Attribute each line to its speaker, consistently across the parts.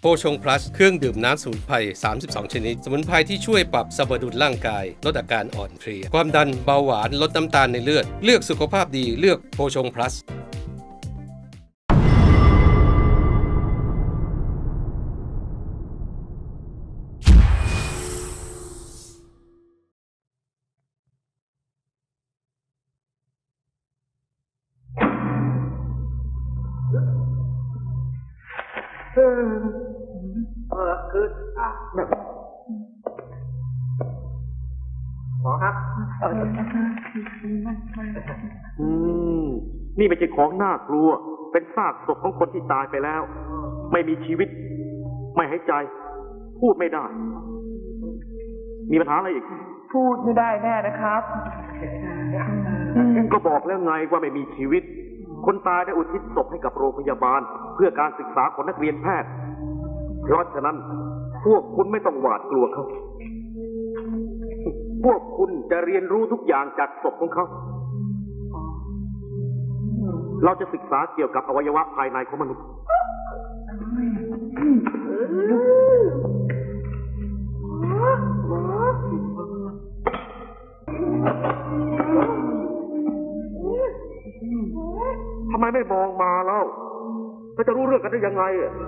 Speaker 1: ชงพลัสเครื่องดื่มน้ำสมุนไพร32ชนิดสมุนไพรที่ช่วยปรับสมดุลร่างกายลดอาการอ่อนเพลียความดันเบาหวานลดน้ำตาลในเลือดเลือกสุขภาพดีเลือกโพชงพลัส
Speaker 2: หมอครับนี่ไม่ใช่ของน่ากลัวเป็นซากศพของคนที่ตายไปแล้วไม่มีชีวิตไม่หายใจพูดไม่ได้มีปัญหาอะไรอีก
Speaker 3: พูดไม่ได้แน่นะครับ
Speaker 2: ก็บอกแล้วไงว่าไม่มีชีวิตคนตายได้อุทิศศพให้กับโรงพยาบาลเพื่อการศึกษาของนักเรียนแพทย์เพราะฉะนั้นพวกคุณไม่ต้องหวาดกลัวเขาพวกคุณจะเรียนรู้ทุกอย่างจากศพของเขาเราจะศึกษาเกี่ยวกับอวัยวะภายในของมนุษย์ทำไมไม่มองมาแล้วเราจะรู้เรื่องกันได้ยังไง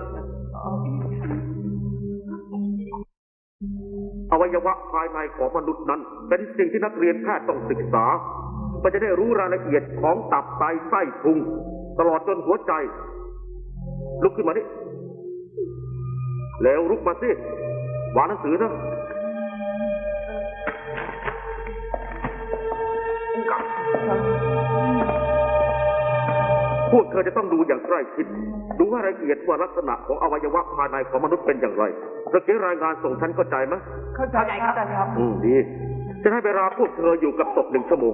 Speaker 2: อวัยวะภายในของมนุษย์นั้นเป็นสิ่งที่นักเรียนแพทย์ต้องศึกษาเพื่อจะได้รู้รายละเอียดของตับไตไส้พุงตลอดจนหัวใจลุกขึ้นมาดิแล้วลุกมาสิวางหนังสือนะพวกเธอจะต้องดูอย่างใกล้ชิดดูรายละเอียดว่าลักษณะของอวัยวะภายในของมนุษย์เป็นอย่างไรจะเขียนรายงานส่งฉันเข้าใจไหม
Speaker 3: เข้าใจครับ
Speaker 2: ดีจะให้เวลาพวกเธออยู่กับศพ1 ชั่วโมง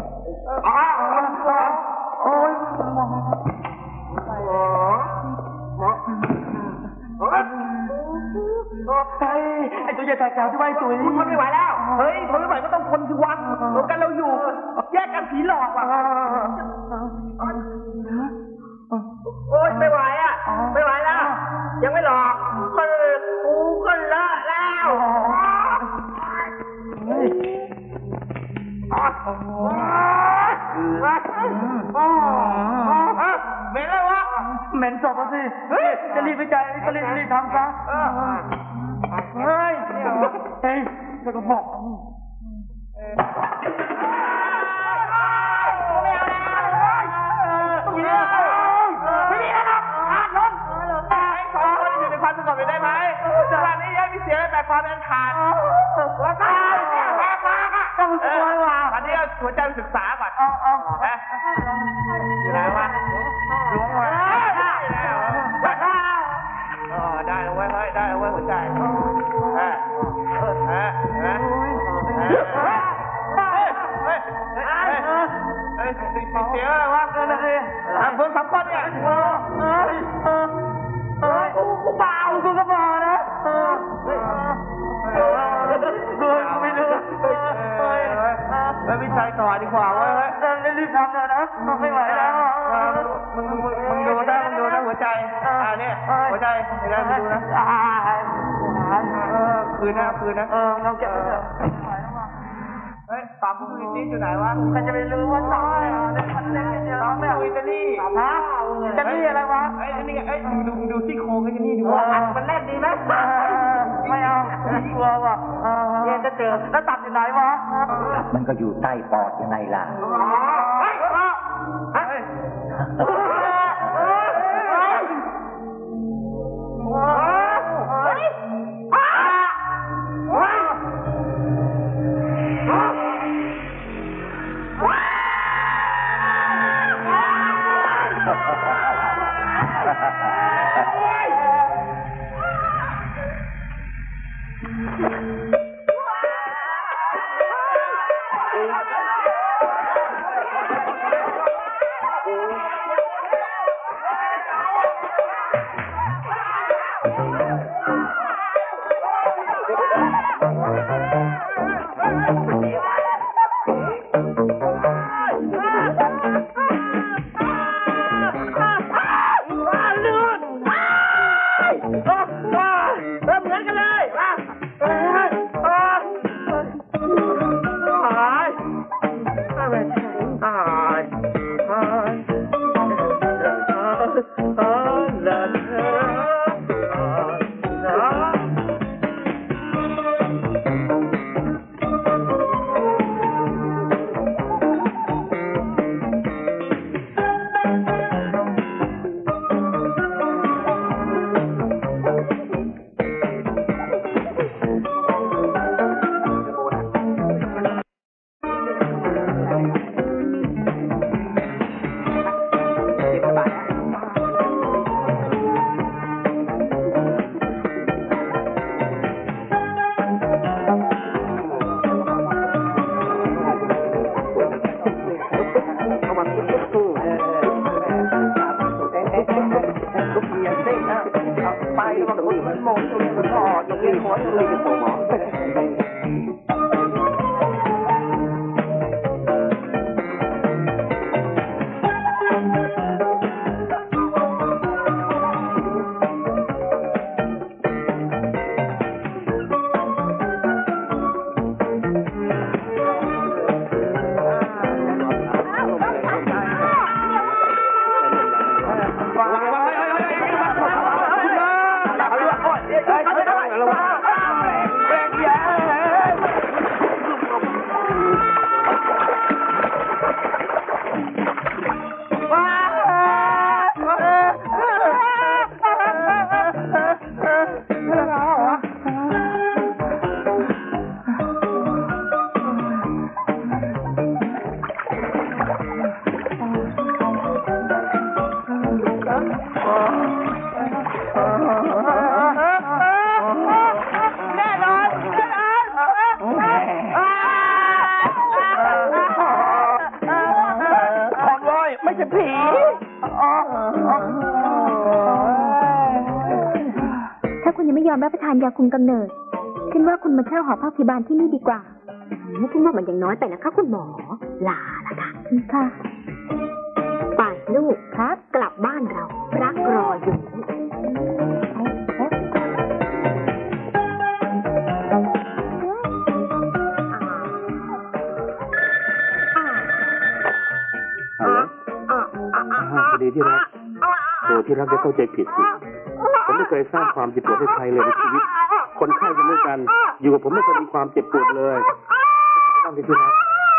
Speaker 3: โอ้ยไอ้ตัวใหญ่แถวที่ไว้ตุ๋ยทนไม่ไหวแล้วเฮ้ยทนไม่ไหวก็ต้องทนสิวันรวมกันเราอยู่แยกกันผีหลอกว่ะโอ๊ยไม่ไหวอ่ะไม่ไหวแล้วยังไม่หลอกกูก็เลอะแล้วเหม็นแล้ววะเหม็นศพสิจะรีบไปจ่ายก็รีบทำซะเฮ้ยจะกระบอกได้ไหมจังหวะนี้ยังมีเสียงแบบความเป็นขาดแล้วก็ต้องสวยว่ะอันนี้เอาหัวใจไปศึกษาก่อนอยู่ไหนวะล้วงไว้ได้แล้วเว้ยได้แล้วเว้ยหัวใจเสียอะไรวะนั่นสิเพิ่งสัมผัสเนี่ยกูเปล่ากูก็เปล่านะดูไม่ดูไม่วิจัยต่อดีกว่าเว้ยรีบทำเลยนะไม่ไหวแล้วมึงดูนะหัวใจเนี่ยหัวใจไม่ได้มึงดูนะคืนนะเราเก็บเฮ้ยปั๊มกูอิตาลีอยู่ไหนวะใครจะไปรู้ว่าตายน้องไม่เอาอิตาลีฮะอิตาลีอะไรวะนี่ดูซี่โครงกันนี่ดูว่ามันแน่นดีไหมไม่เอากลัวว่ะเย็นจะเจอแล้วตับอยู่ไหนวะ
Speaker 4: มันก็อยู่ใต้ปอดยังไงล่ะ
Speaker 5: ถ้าคุณยังไม่ยอมรับประทานยาคุมกำเนิดฉันว่าคุณมาเช่าหอพักพยาบาลที่นี่ดีกว่าฉันว่ามันยังน้อยไปนะคะคุณหมอลาละค่ะค่ะไปลูกครับกลับบ้านเรารักรออยู่
Speaker 2: ดีที่รักโดยที่รักได้เข้าใจผิดสิผมไม่เคยสร้างความเจ็บปวดให้ใครเลยในชีวิตคนไข้กันด้วยกันอยู่กับผมไม่เคยมีความเจ็บปวดเลยต้องที่รัก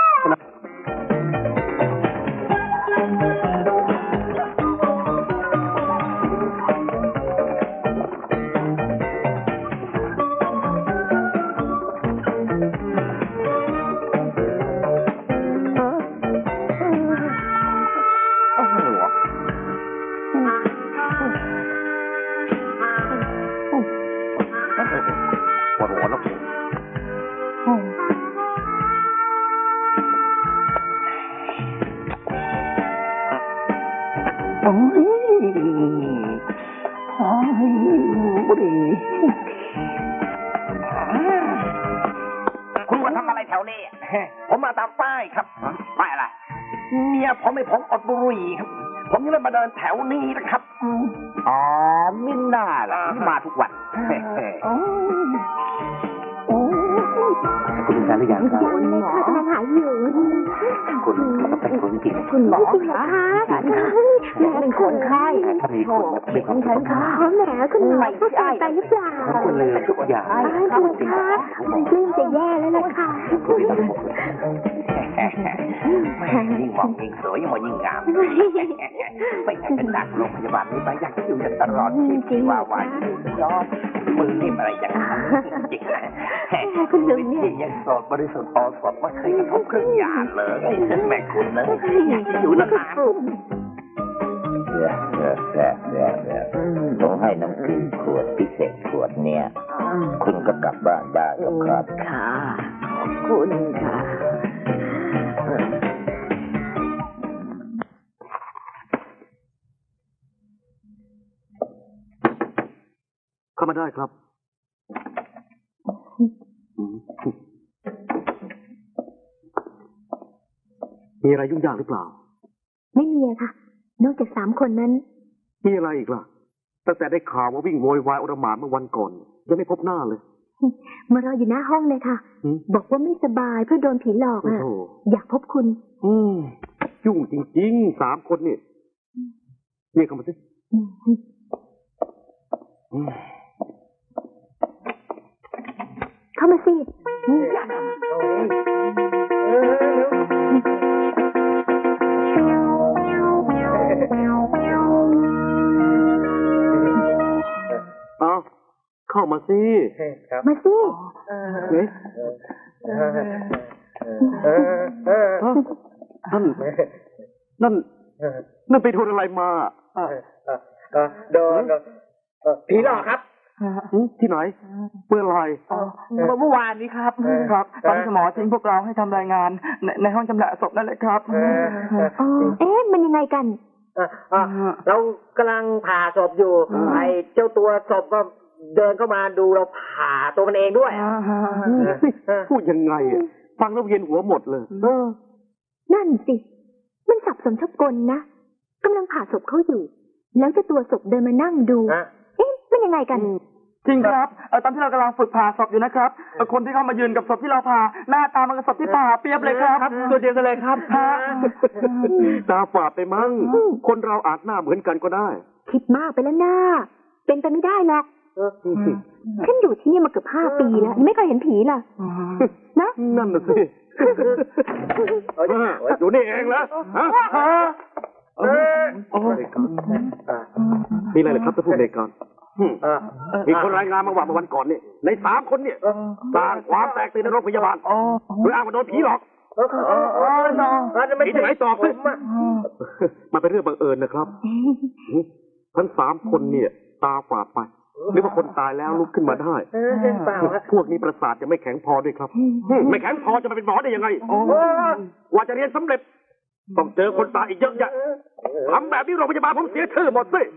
Speaker 3: คุณมาทำอะไรแถวนี้ผมมาตามป้ายครับป้ายอะไรเมียผมไม่ผมอดบุหรี่ครับผมยังเลยมาเดินแถวนี้นะครับอ๋อมิน่าล่ะที่มาทุกวัน
Speaker 2: คุณเป็นการหรือยังครับ
Speaker 5: ยังเลยค่ะกำลังหาอยู่
Speaker 2: คุณเป็นคนจริง
Speaker 5: คุณหมอจริงเหรอคะแม่เป็นคนไข้
Speaker 2: ถ้ามีคนเป็นคน
Speaker 5: ฉันค่ะแหมคุณหมอพูดใจหรือเปล่า
Speaker 2: คุณเลยทุกอย่าง
Speaker 5: คุณคะปลื้มจะแย่แล้วล่ะค่ะ
Speaker 3: ยิ่งมองยิ่งสวยยิ่งมองยิ่งงามไม่อยากจะจากโรงพยาบาลนี้ไปอยากจะอยู่จนตลอดชีวิตว่าอยู่ยอมมือนี่อะไรอย่างนั้นจริงๆ
Speaker 5: คุณลุงเนี่ย
Speaker 3: ยังสดบริสุทธิ์อสดไม่เคยกระทบเครื่องยาเลยแม่คุณนะอยู่นาน
Speaker 4: ผมให้น้ำดื่มขวดพิเศษขวดเนี่ยคุณก็กลับบ้านได้ครับ
Speaker 5: ค่ะขอบคุณค่ะ
Speaker 2: เข้ามาได้ครับมีอะไรยุ่งยากหรือเปล่า
Speaker 5: ไม่มีค่ะนอกจาก3 คนนั้น
Speaker 2: มีอะไรอีกล่ะตั้งแต่ได้ข่าวว่าวิ่งโวยวายอรหม่านเมื่อวันก่อนยังไม่พบหน้าเลย
Speaker 5: มารออยู่หน้าห้องเลยค่ะบอกว่าไม่สบายเพื่อโดนผีหลอกอ่ะอยากพบคุณ
Speaker 2: ยุ่งจริงๆ3 คนนี่นี่เข้ามาสิ
Speaker 5: เข้ามาสิ
Speaker 2: เข้ามาสิ
Speaker 5: มาสิ
Speaker 2: เฮ้ยนั่นไปโดนอะไรมา
Speaker 3: โดนผีหลอกครับ
Speaker 2: ที่ไหนเมื่อไร
Speaker 3: เมื่อวานนี้ครับครับตอนที่หมอทิ้งพวกเราให้ทำรายงานในห้องชำระศพนั่นแหละครับ
Speaker 5: มันยังไงกัน
Speaker 3: เรากำลังผ่าศพอยู่ไอ้เจ้าตัวศพก็เดินเข้ามาดูเราผ่าตัวมันเองด้วย
Speaker 2: พูดยังไงฟังแล้วเวียนหัวหมดเลย
Speaker 5: นั่นสิมันสับสนชอบกลนะกำลังผ่าศพเขาอยู่แล้วเจ้าตัวศพเดินมานั่งดูมันยังไงกัน
Speaker 3: จริงครับตอนที่เรากำลังฝึกผ่าศพอยู่นะครับคนที่เข้ามายืนกับศพที่เราผ่าหน้าตามันกับศพที่ผ่าเปรียบเลยครับตัวเดียวกันเลยครับ
Speaker 2: ตาฝาดไปมั้งคนเราอาจหน้าเหมือนกันก็ได้
Speaker 5: คิดมากไปแล้วหน้าเป็นไปไม่ได้หรอกฉันอยู่ที่นี่มาเกือบ5 ปีแล้วไม่เคยเห็นผีล่ะนะ
Speaker 2: นั่นน่ะสิอยู่นี่เองแล้วมีอะไรเลยครับท่านผู้ในการมีคนรายงานมาว่าเมื่อวันก่อนเนี่ยใน3 คนเนี่ยสร้างความแตกตื่นในโรงพยาบาลโดยอ้างว่าโดนผีหลอกผีที่ไหนตอบสิมันเป็นเรื่องบังเอิญนะครับทั้ง3 คนเนี่ยตาฝาดไปหรือว่าคนตายแล้วลุกขึ้นมาได้พวกนี้ประสาทจะไม่แข็งพอด้วยครับไม่แข็งพอจะมาเป็นหมอได้ยังไงว่าจะเรียนสำเร็จต้องเจอคนตายอีกเยอะแยะทำแบบนี้โรงพยาบาลผมเสียชื่อหมดสิ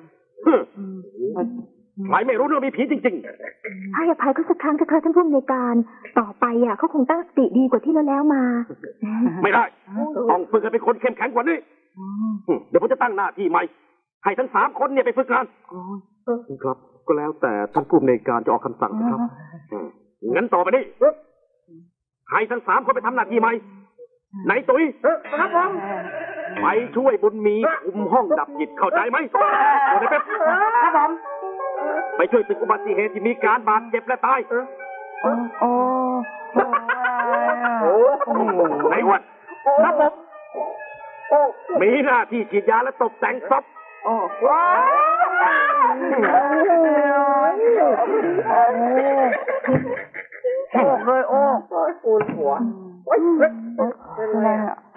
Speaker 2: ใครไม่รู้เรื่องมีผีจริง
Speaker 5: ๆให้อภัยเขาสักครั้งเถอะค่ะท่านผู้อำนวยการต่อไปเขาคงตั้งสติดีกว่าที่แล้วมา
Speaker 2: ไม่ได้ต้องฝึกให้เป็นคนเข้มแข็งกว่านี้เดี๋ยวผมจะตั้งหน้าที่ใหม่ให้ทั้ง3 คนเนี่ยไปฝึกงานครับก็แล้วแต่ท่านผู้อำนวยการจะออกคำสั่งนะครับงั้นต่อไปนี้ให้ทั้ง3 คนไปทำหน้าที่ใหม่ไหนตุ้ย
Speaker 3: ครับผม
Speaker 2: ไปช่วยบุญมีคุมห้องดับจิตเข้าใจไหมโอ้ยครับ
Speaker 3: ผม
Speaker 2: ไปช่วยตึกอุบัติเหตุที่มีการบาดเจ็บและตายไหนวัด
Speaker 3: ครับผม
Speaker 2: มีหน้าที่ฉีดยาและตกแต่งศพ
Speaker 3: เลยปูนหัวเป็นไร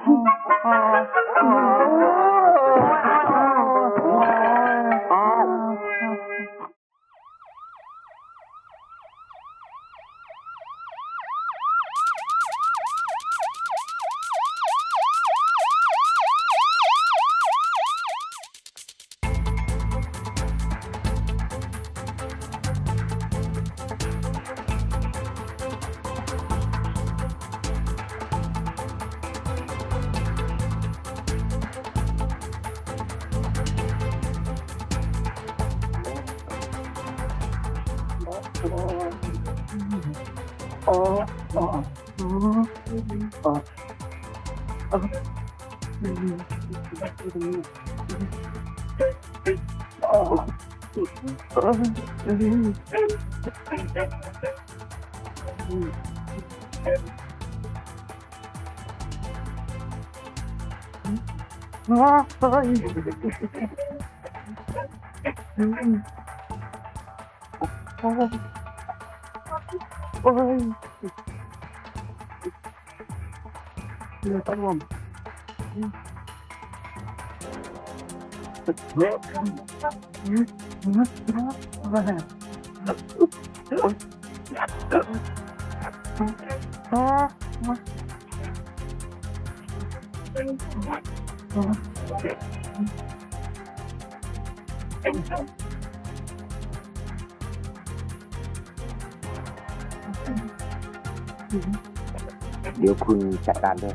Speaker 4: เดี๋ยวคุณจัดการด้วย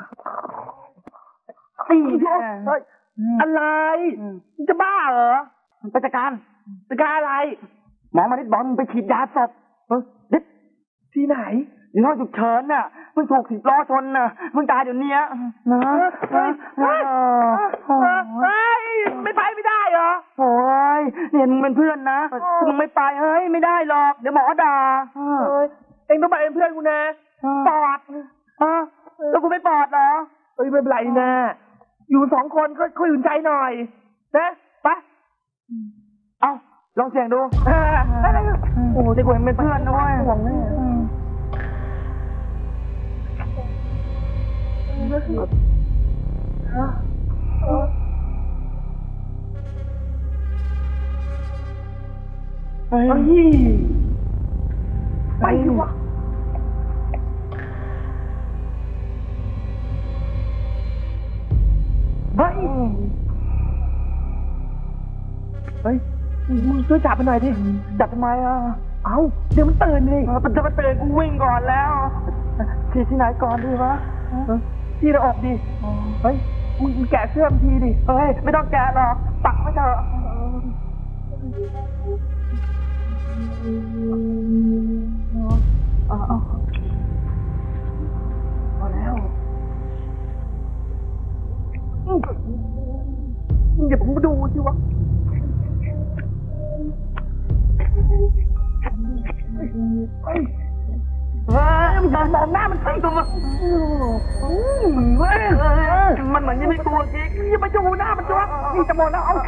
Speaker 3: อะไรจะบ้าเหรอไปจัดการอะไรหมอมานิดบอกมึงไปฉีดยาศพเด็ดที่ไหนอยู่ห้องฉุกเฉินน่ะมึงถูก10 ล้อชนน่ะมึงตายเดี๋ยวนี้นะไม่ไปไม่ได้เหรอโอ้ยเนี่ยมึงเป็นเพื่อนนะมึงไม่ไปเฮ้ยไม่ได้หรอกเดี๋ยวหมอด่าเองต้องไปเป็นเพื่อนกูนะปอดแล้วกูไม่ปอดเหรอไม่เป็นไรนะอยู่2 คนก็คุยอุ่นใจหน่อยนะไปเอาลองเสียงดูโอ้แต่กูยังเป็นเพื่อนนะเว้ยห่วงแน่ไปดิวะเฮ้ยมึงช่วยจับไปหน่อยดิจับทำไมเอ้าเดี๋ยวมันตื่นดิจะมาตื่นกูวิ่งก่อนแล้วที่ไหนก่อนดีวะที่เราออกดิเฮ้ยมึงแกะเสื้อมทีดิเฮ้ยไม่ต้องแกะหรอกปักไม่เถอะพอแล้วเดี๋ยวผมมาดูสิวะมันมองหน้ามันตั้งตัวมันเหมือนยังไม่กลัวจริงอย่าไปจูหน้ามันจ้วนี่จะมองแล้วเอา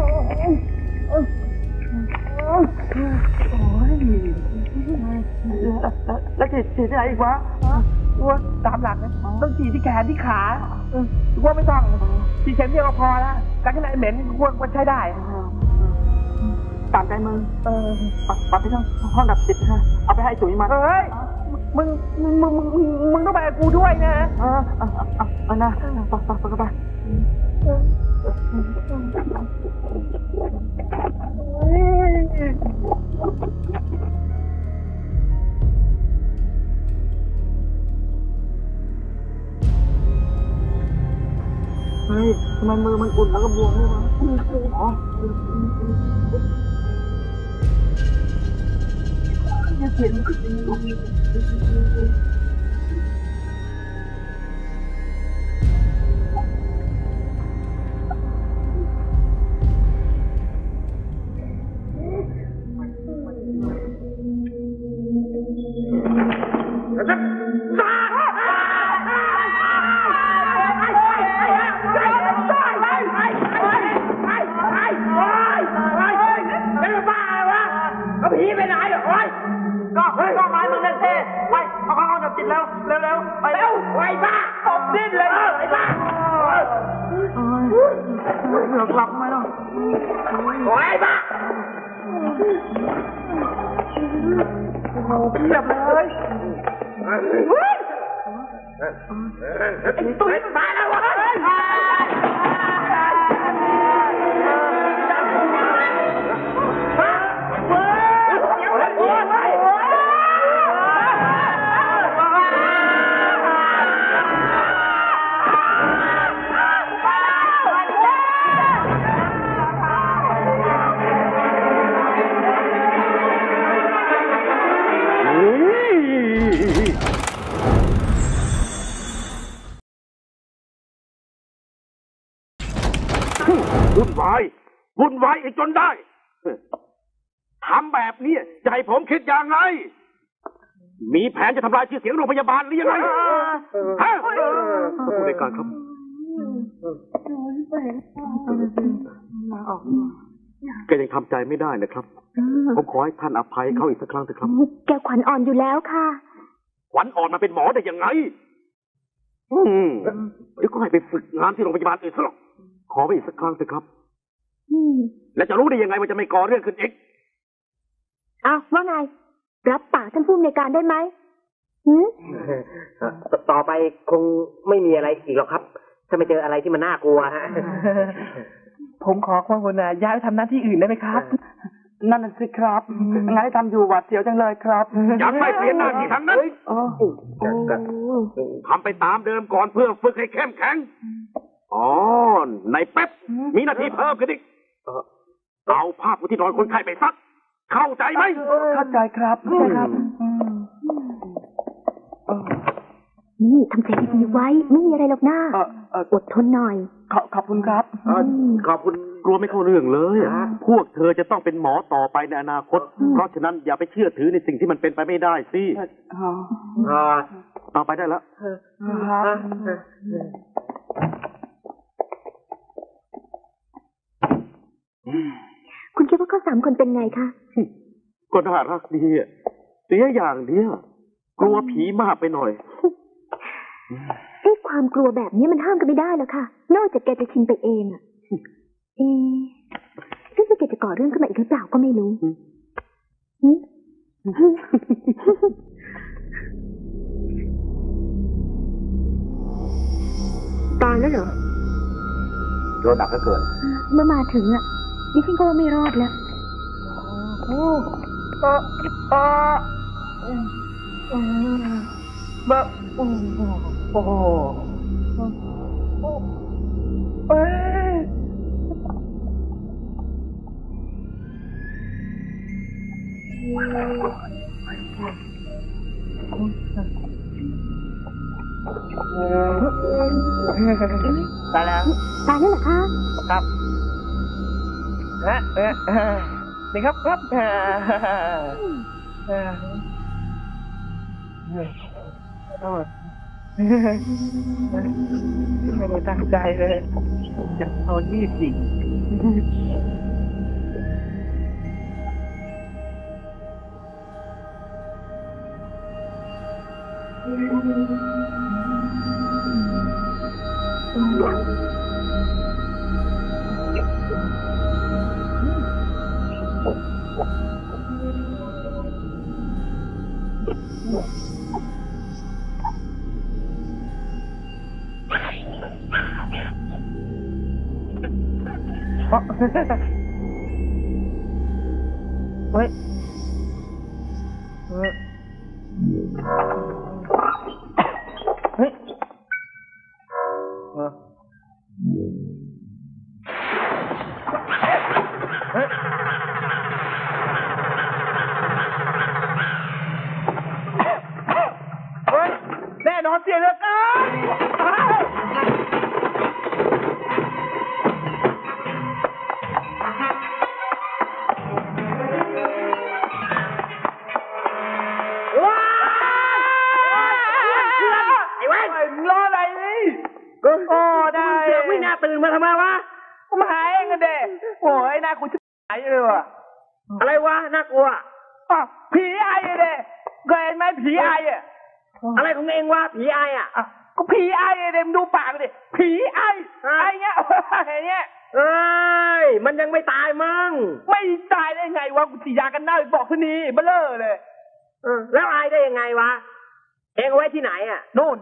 Speaker 3: แล้วฉีดที่ไหนอีกวะว่าตามหลักนะต้องฉีดที่แขนที่ขาว่าไม่ต้องฉีดเข็มเดียวก็พอแล้วการที่ไหนเหม็นควรใช้ได้ตามใจมึงปัดไปห้องดับจิตฮะเอาไปให้จุ๋ยมาเฮ้ยมึงต้องไปกับกูด้วยนะนะไปเฮ้ยทำไมมือมันอุ่นแล้วก็บวมด้วยวะอ๋ออย่าเขียนก็ไม้มึงเล่นเท่ไปเอาเข้าดับจิตแล้วเร็วไปเร็วไอ้บ้าตบดิ้นเลยไอ้บ้าเหลือกลับไหมล่ะไอ้บ้าเทียบเลยตุ้ยตายแล้ววะ
Speaker 2: วุ่นวายอีกจนได้ทำแบบนี้จะให้ผมคิดยังไงมีแผนจะทำลายชื่อเสียงโรงพยาบาลหรือยังไงฮะผู้ในการครับแกยังทำใจไม่ได้นะครับผมขอให้ท่านอภัยเขาอีกสักครั้งเถอะครับ
Speaker 5: แกขวัญอ่อนอยู่แล้วค่ะ
Speaker 2: ขวัญอ่อนมาเป็นหมอได้ยังไงเดี๋ยวก็ให้ไปฝึกงานที่โรงพยาบาลอื่นซะหรอกขอไปอีกสักครั้งเถอะครับแล้วจะรู้ได้ยังไงว่าจะไม่ก่อเรื่องขึ้นอีก
Speaker 5: อ้าวว่าไงรับปากท่านผู้อำนวยการได้ไหม
Speaker 3: ต่อไปคงไม่มีอะไรอีกหรอกครับถ้าไม่เจออะไรที่มันน่ากลัวฮะผมขอความกรุณาย้ายไปทำหน้าที่อื่นได้ไหมครับนั่นสิครับงานที่ทำอยู่หวาดเสียวจังเลยครับ
Speaker 2: ยังไม่เปลี่ยนหน้าที่ทั้งนั้นทำไปตามเดิมก่อนเพื่อฝึกให้เข้มแข็งในเป๊ปมีหน้าที่เพิ่มขึ้นอีกเอาผ้าปูที่นอนคนไข้ไปซักเข้าใจไหม
Speaker 3: เข้าใจครับ
Speaker 5: นี่ทำใจดีๆไว้ไม่มีอะไรหรอกนะอดทนหน่อย
Speaker 3: ขอบคุณครับ
Speaker 2: ขอบคุณกลัวไม่เข้าเรื่องเลยพวกเธอจะต้องเป็นหมอต่อไปในอนาคตเพราะฉะนั้นอย่าไปเชื่อถือในสิ่งที่มันเป็นไปไม่ได้สิต่อไปได้แล้ว
Speaker 5: คุณคิดว่าเขา3 คนเป็นไงคะ
Speaker 2: ก็น่ารักดีเสียอย่างเดียวกลัวผีมากไปหน่อย
Speaker 5: ความกลัวแบบนี้มันห้ามกันไม่ได้แล้วค่ะนอกจากแกจะชินไปเองรู้สึกแกจะก่อเรื่องขึ้นมาอีกหรือเปล่าก็ไม่รู้ตายแล้วเหรอ
Speaker 2: โดนหนักก็เกิน
Speaker 5: เมื่อมาถึงดิฉันก็ว่าไม่รอดแล้ว
Speaker 3: แบบโอ้โหเอ้ยตายแล้ว
Speaker 5: เหรอคะ
Speaker 3: ครับนี่ครับไม่ได้ตั้งใจเลยจะเอานี่สิเฮ้ยแน่นอนเสียแล้วกันตื่นมาทำไมวะกูมาหาเองกันเด็กโอ้ยน่ากลัวชิบหายเลยว่ะอะไรวะน่ากลัวผีไอ้เด็กเคยเห็นไหมผีไอ้อะไรของเองวะผีไอ้ก็ผีไอ้เด็กดูปากดิผีไอ้เงี้ยเงี้ยเอ้ยมันยังไม่ตายมั้งไม่ตายได้ไงวะกูฉีดยากันหน้าบอกทีนี้เบลอเลยแล้วไอ้ได้ยังไงวะเองเอาไว้ที่ไหนนู่น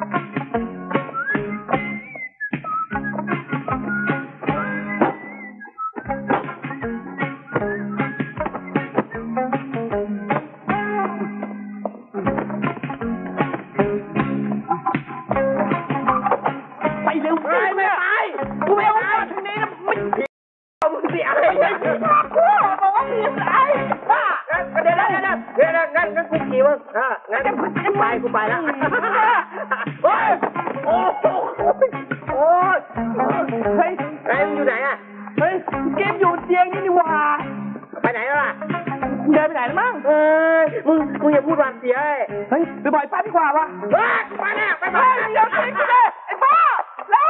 Speaker 3: กูไปแล้วโอ้ยโอ้ยเฮ้ยไอ้มึงอยู่ไหนเฮ้ยเกมอยู่เตียงนี่หว่าไปไหนแล้วล่ะเดินไปไหนแล้วมั้งมึงอย่าพูดหวานเสียเฮ้ยไปบ่อยป้าดีกว่าวะไปแน่ไปเดี๋ยวทิ้งกูเลยไอ้ป้าแล้ว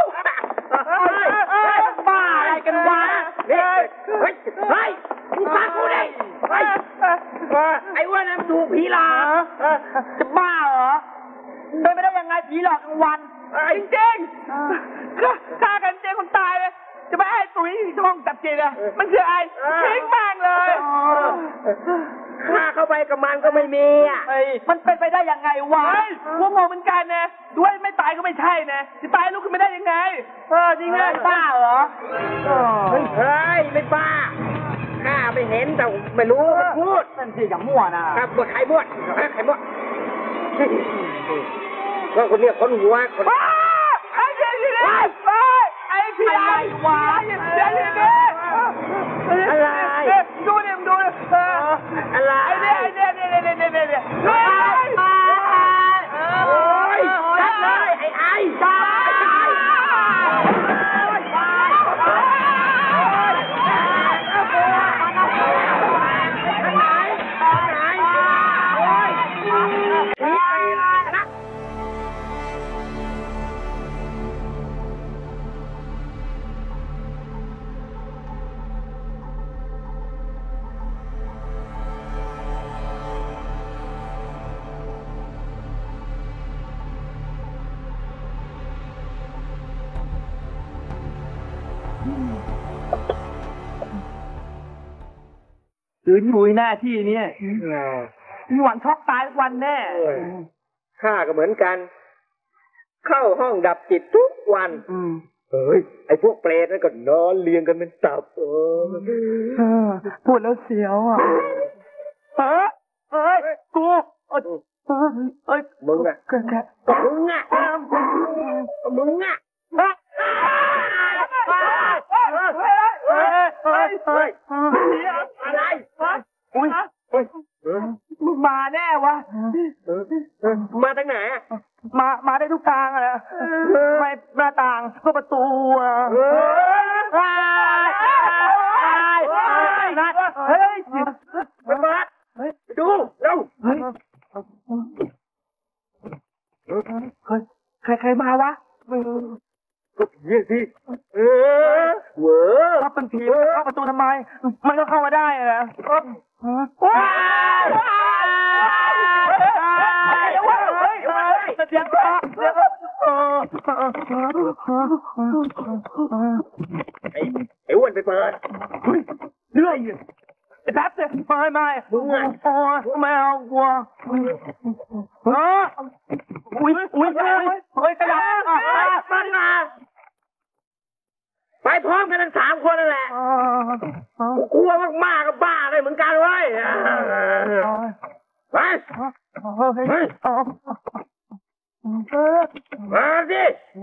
Speaker 3: บ้าอะไรกันวะเฮ้ยมึงฟังกูดิไอ้อ้วนนั้นถูกผีหลอกจะบ้าเหรอเป็นไปได้ยังไงผีหลอกกลางวันจริงๆก็ฆ่ากันเจ๊คนตายเลยจะไปให้ตุ๋ยท้องจับเจนมันคือไอ้ทิ้งแม่งเลยฆ่าเข้าไปกับมันก็ไม่มีมันเป็นไปได้ยังไงวะพวกงงเหมือนกันนะด้วยไม่ตายก็ไม่ใช่นะจะตายลุกขึ้นไม่ได้ยังไงจริงไงบ้าเหรอเฮ้ยไม่บ้าข้าไม่เห็นแต่ไม่รู้พูดนั่นสิอย่างมั่วนะครับบทใครมั่วใครมั่วก็คนนี้คนหัวคนไอ้เจ๊นี่ไอ้พี่ไอ้หวานเจ๊นี่อะไรอะไรเนี่ยโอ้ยจัดเลยไอ้จัดคืนบุยหน้าที่เนี่ยมีวันช็อกตายวันแน่ข้าก็เหมือนกัน เข้าห้องดับจิตทุกวันเฮ้ยไอ้พวกเปรตนั่นก็นอนเรียงกันเป็นตับพูดแล้วเสียวอ่ะเฮ้ยกูมึงอ่ะอะไรมึงมาแน่วะมาทางไหนอ่ะมาได้ทุกทางอ่ะไม่หน้าต่างก็ประตูอ่ะเฮ้ยไปดูเร็วใครมาวะก็ผีสิถ้าเป็นผีเข้าประตูทำไมมันก็เข้ามาได้อะเสียงไอ้อ้วนไปเปิดเรื่อยไอ้แป๊บเนี่ยไม่ไม่เอากลัวอุ้ยกระดาษมันมาไปพร้อมกันทั้ง3 คนนั่นแหละกลัวมากๆก็บ้าเลยเหมือนกันเว้ยไปมาสิ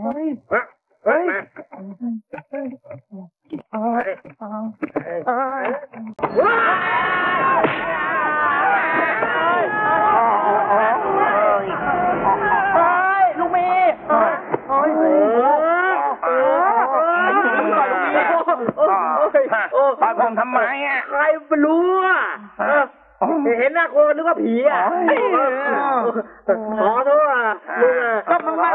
Speaker 3: ลูกเมย์ปล่อยผมทำไมอ่ะใครไม่รู้อ่ะเห็นหน้าคนนึกว่าผีอ่ะขอโทษอ่ะมึงอ่ะก็มึง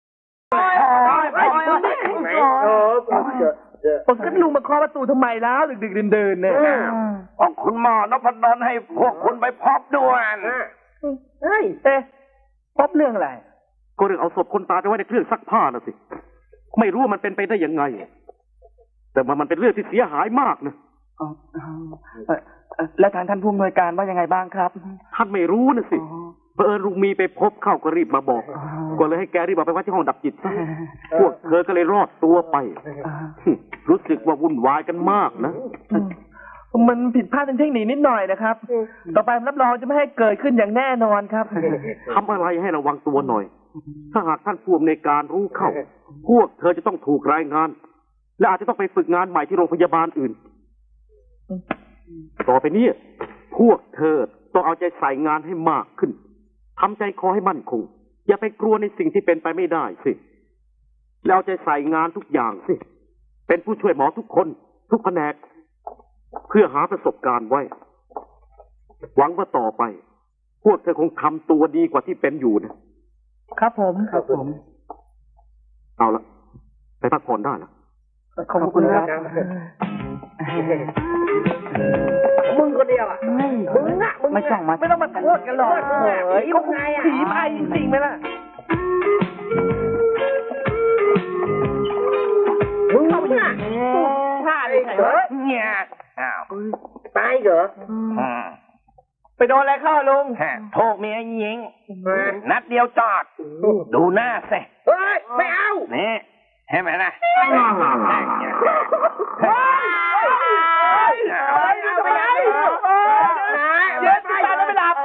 Speaker 3: ผมก็ลุงมาเคาะประตูทำไมแล้วดึกๆเดินๆเนี่ยคุณหมอนพดลให้พวกคุณไปพบด่วนเฮ้ยพบเรื่องอะไรก็เรื่องเอาศพคนตายไปไว้ในเครื่องซักผ้าน่ะสิไม่รู้ว่ามันเป็นไปได้ยังไงแต่มันเป็นเรื่องที่เสียหายมากนะแล้วท่านผู้อำนวยการว่ายังไงบ้างครับท่านไม่รู้นะสิเผอิญลุงมีไปพบเข้าก็รีบมาบอกก็เลยให้แกรีบเอาไปไว้ที่ห้องดับจิตพวกเธอก็เลยรอดตัวไปรู้สึกว่าวุ่นวายกันมากนะมันผิดพลาดทางเทคนิคนิดหน่อยนะครับต่อไปรับรองจะไม่ให้เกิดขึ้นอย่างแน่นอนครับทำอะไรให้ระวังตัวหน่อยถ้าหากท่านผู้อำนวยการรู้เข้าพวกเธอจะต้องถูกรายงานและอาจจะต้องไปฝึกงานใหม่ที่โรงพยาบาลอื่นต่อไปนี้พวกเธอต้องเอาใจใส่งานให้มากขึ้นทำใจคอให้มั่นคงอย่าไปกลัวในสิ่งที่เป็นไปไม่ได้สิแล้วเอาใจใส่งานทุกอย่างสิเป็นผู้ช่วยหมอทุกคนทุกแผนกเพื่อหาประสบการณ์ไว้หวังว่าต่อไปพวกเธอคงทำตัวดีกว่าที่เป็นอยู่นะครับผมเอาละไปพักผ่อนได้แล้วขอบคุณครับมึงคนเดียวอ่ะมึงอ่ะไม่ต้องมาโทษกันหรอกเขาผีพายจริงๆไหมล่ะมึงอ่ะผ้าเลยเหรอเนี่ยตายเหรอไปโดนอะไรเข้าลุงโทษเมียยิงนัดเดียวจอดดูหน้าสิเฮ้ยไม่เอานี่เห็นไหมนะเดี๋ยวตายแล้วไม่หลับ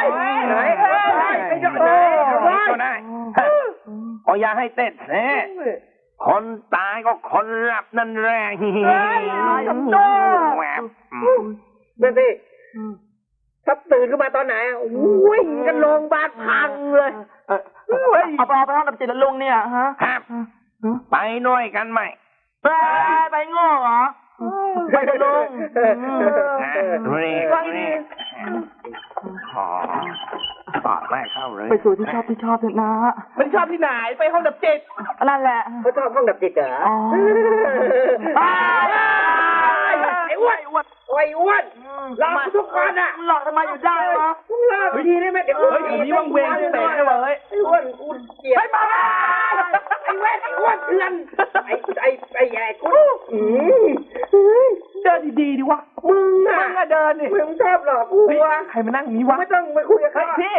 Speaker 3: เอาอย่าให้เต้นเซ่คนตายก็คนหลับนั่นแหละนั่นสิถ้าตื่นขึ้นมาตอนไหนวิ่งกันโรงพยาบาลพังเลยเอาไปห้องดับจิตแล้วลุงเนี่ยฮะ
Speaker 4: ไปหน่อยกันไหม
Speaker 3: ไปโง่เหรอไปลุง
Speaker 4: นี่ขอตอดแรกเข้าเลย
Speaker 3: ไปสู่ที่ชอบเถอะนะไม่ชอบที่ไหนไปห้องดับจิตนั่นแหละเขาชอบห้องดับจิตเหรอไอ้อ้วนหลอกทุกคนอ่ะหลอกทำไมอยู่ได้วะหลอกดีได้ไหมเดี๋ยวนี้ว่างเวงเตะให้เลยไอ้อ้วนกูเกลียดไอ้อ้วนเถื่อนไอ้แย่กูเดินดีดิวะมึงอะเดินดิมึงชอบหลอกกูวะใครมานั่งนี้วะไม่ต้องไปคุยกับใครพี่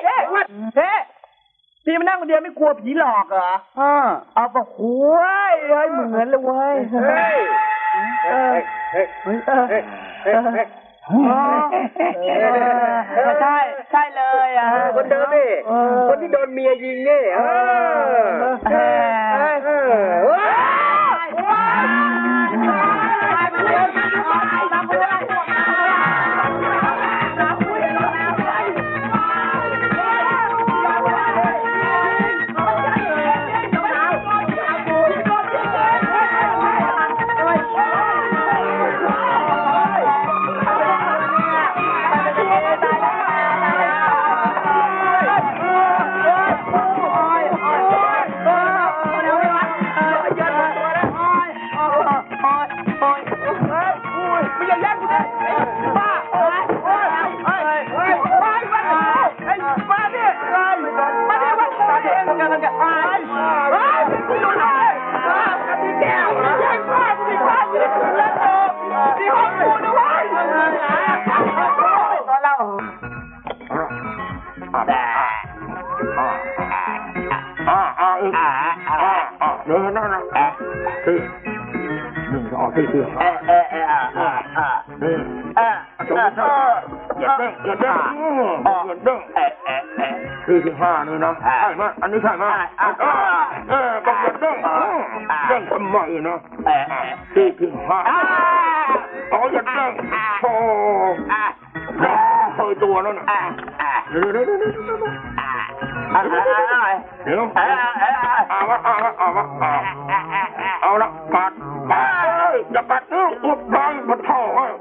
Speaker 3: พี่มานั่งคนเดียวไม่กลัวผีหลอกเหรอเอาปะคุยเฮ้ยเหมือนเลยเว้ยใช่เลยอ่ะคนเดิมนี่คนที่โดนเมียยิงนี่
Speaker 4: 45นี่นะใช่ไหมอันนี้ใช่ไหมต้องเด้งทำไมนะ45อ๋ออย่าเด้งโอ้เคยตัวนั่นน่ะเดี๋ยวเอาละปัดอย่าปัดอุบบังมาท่อ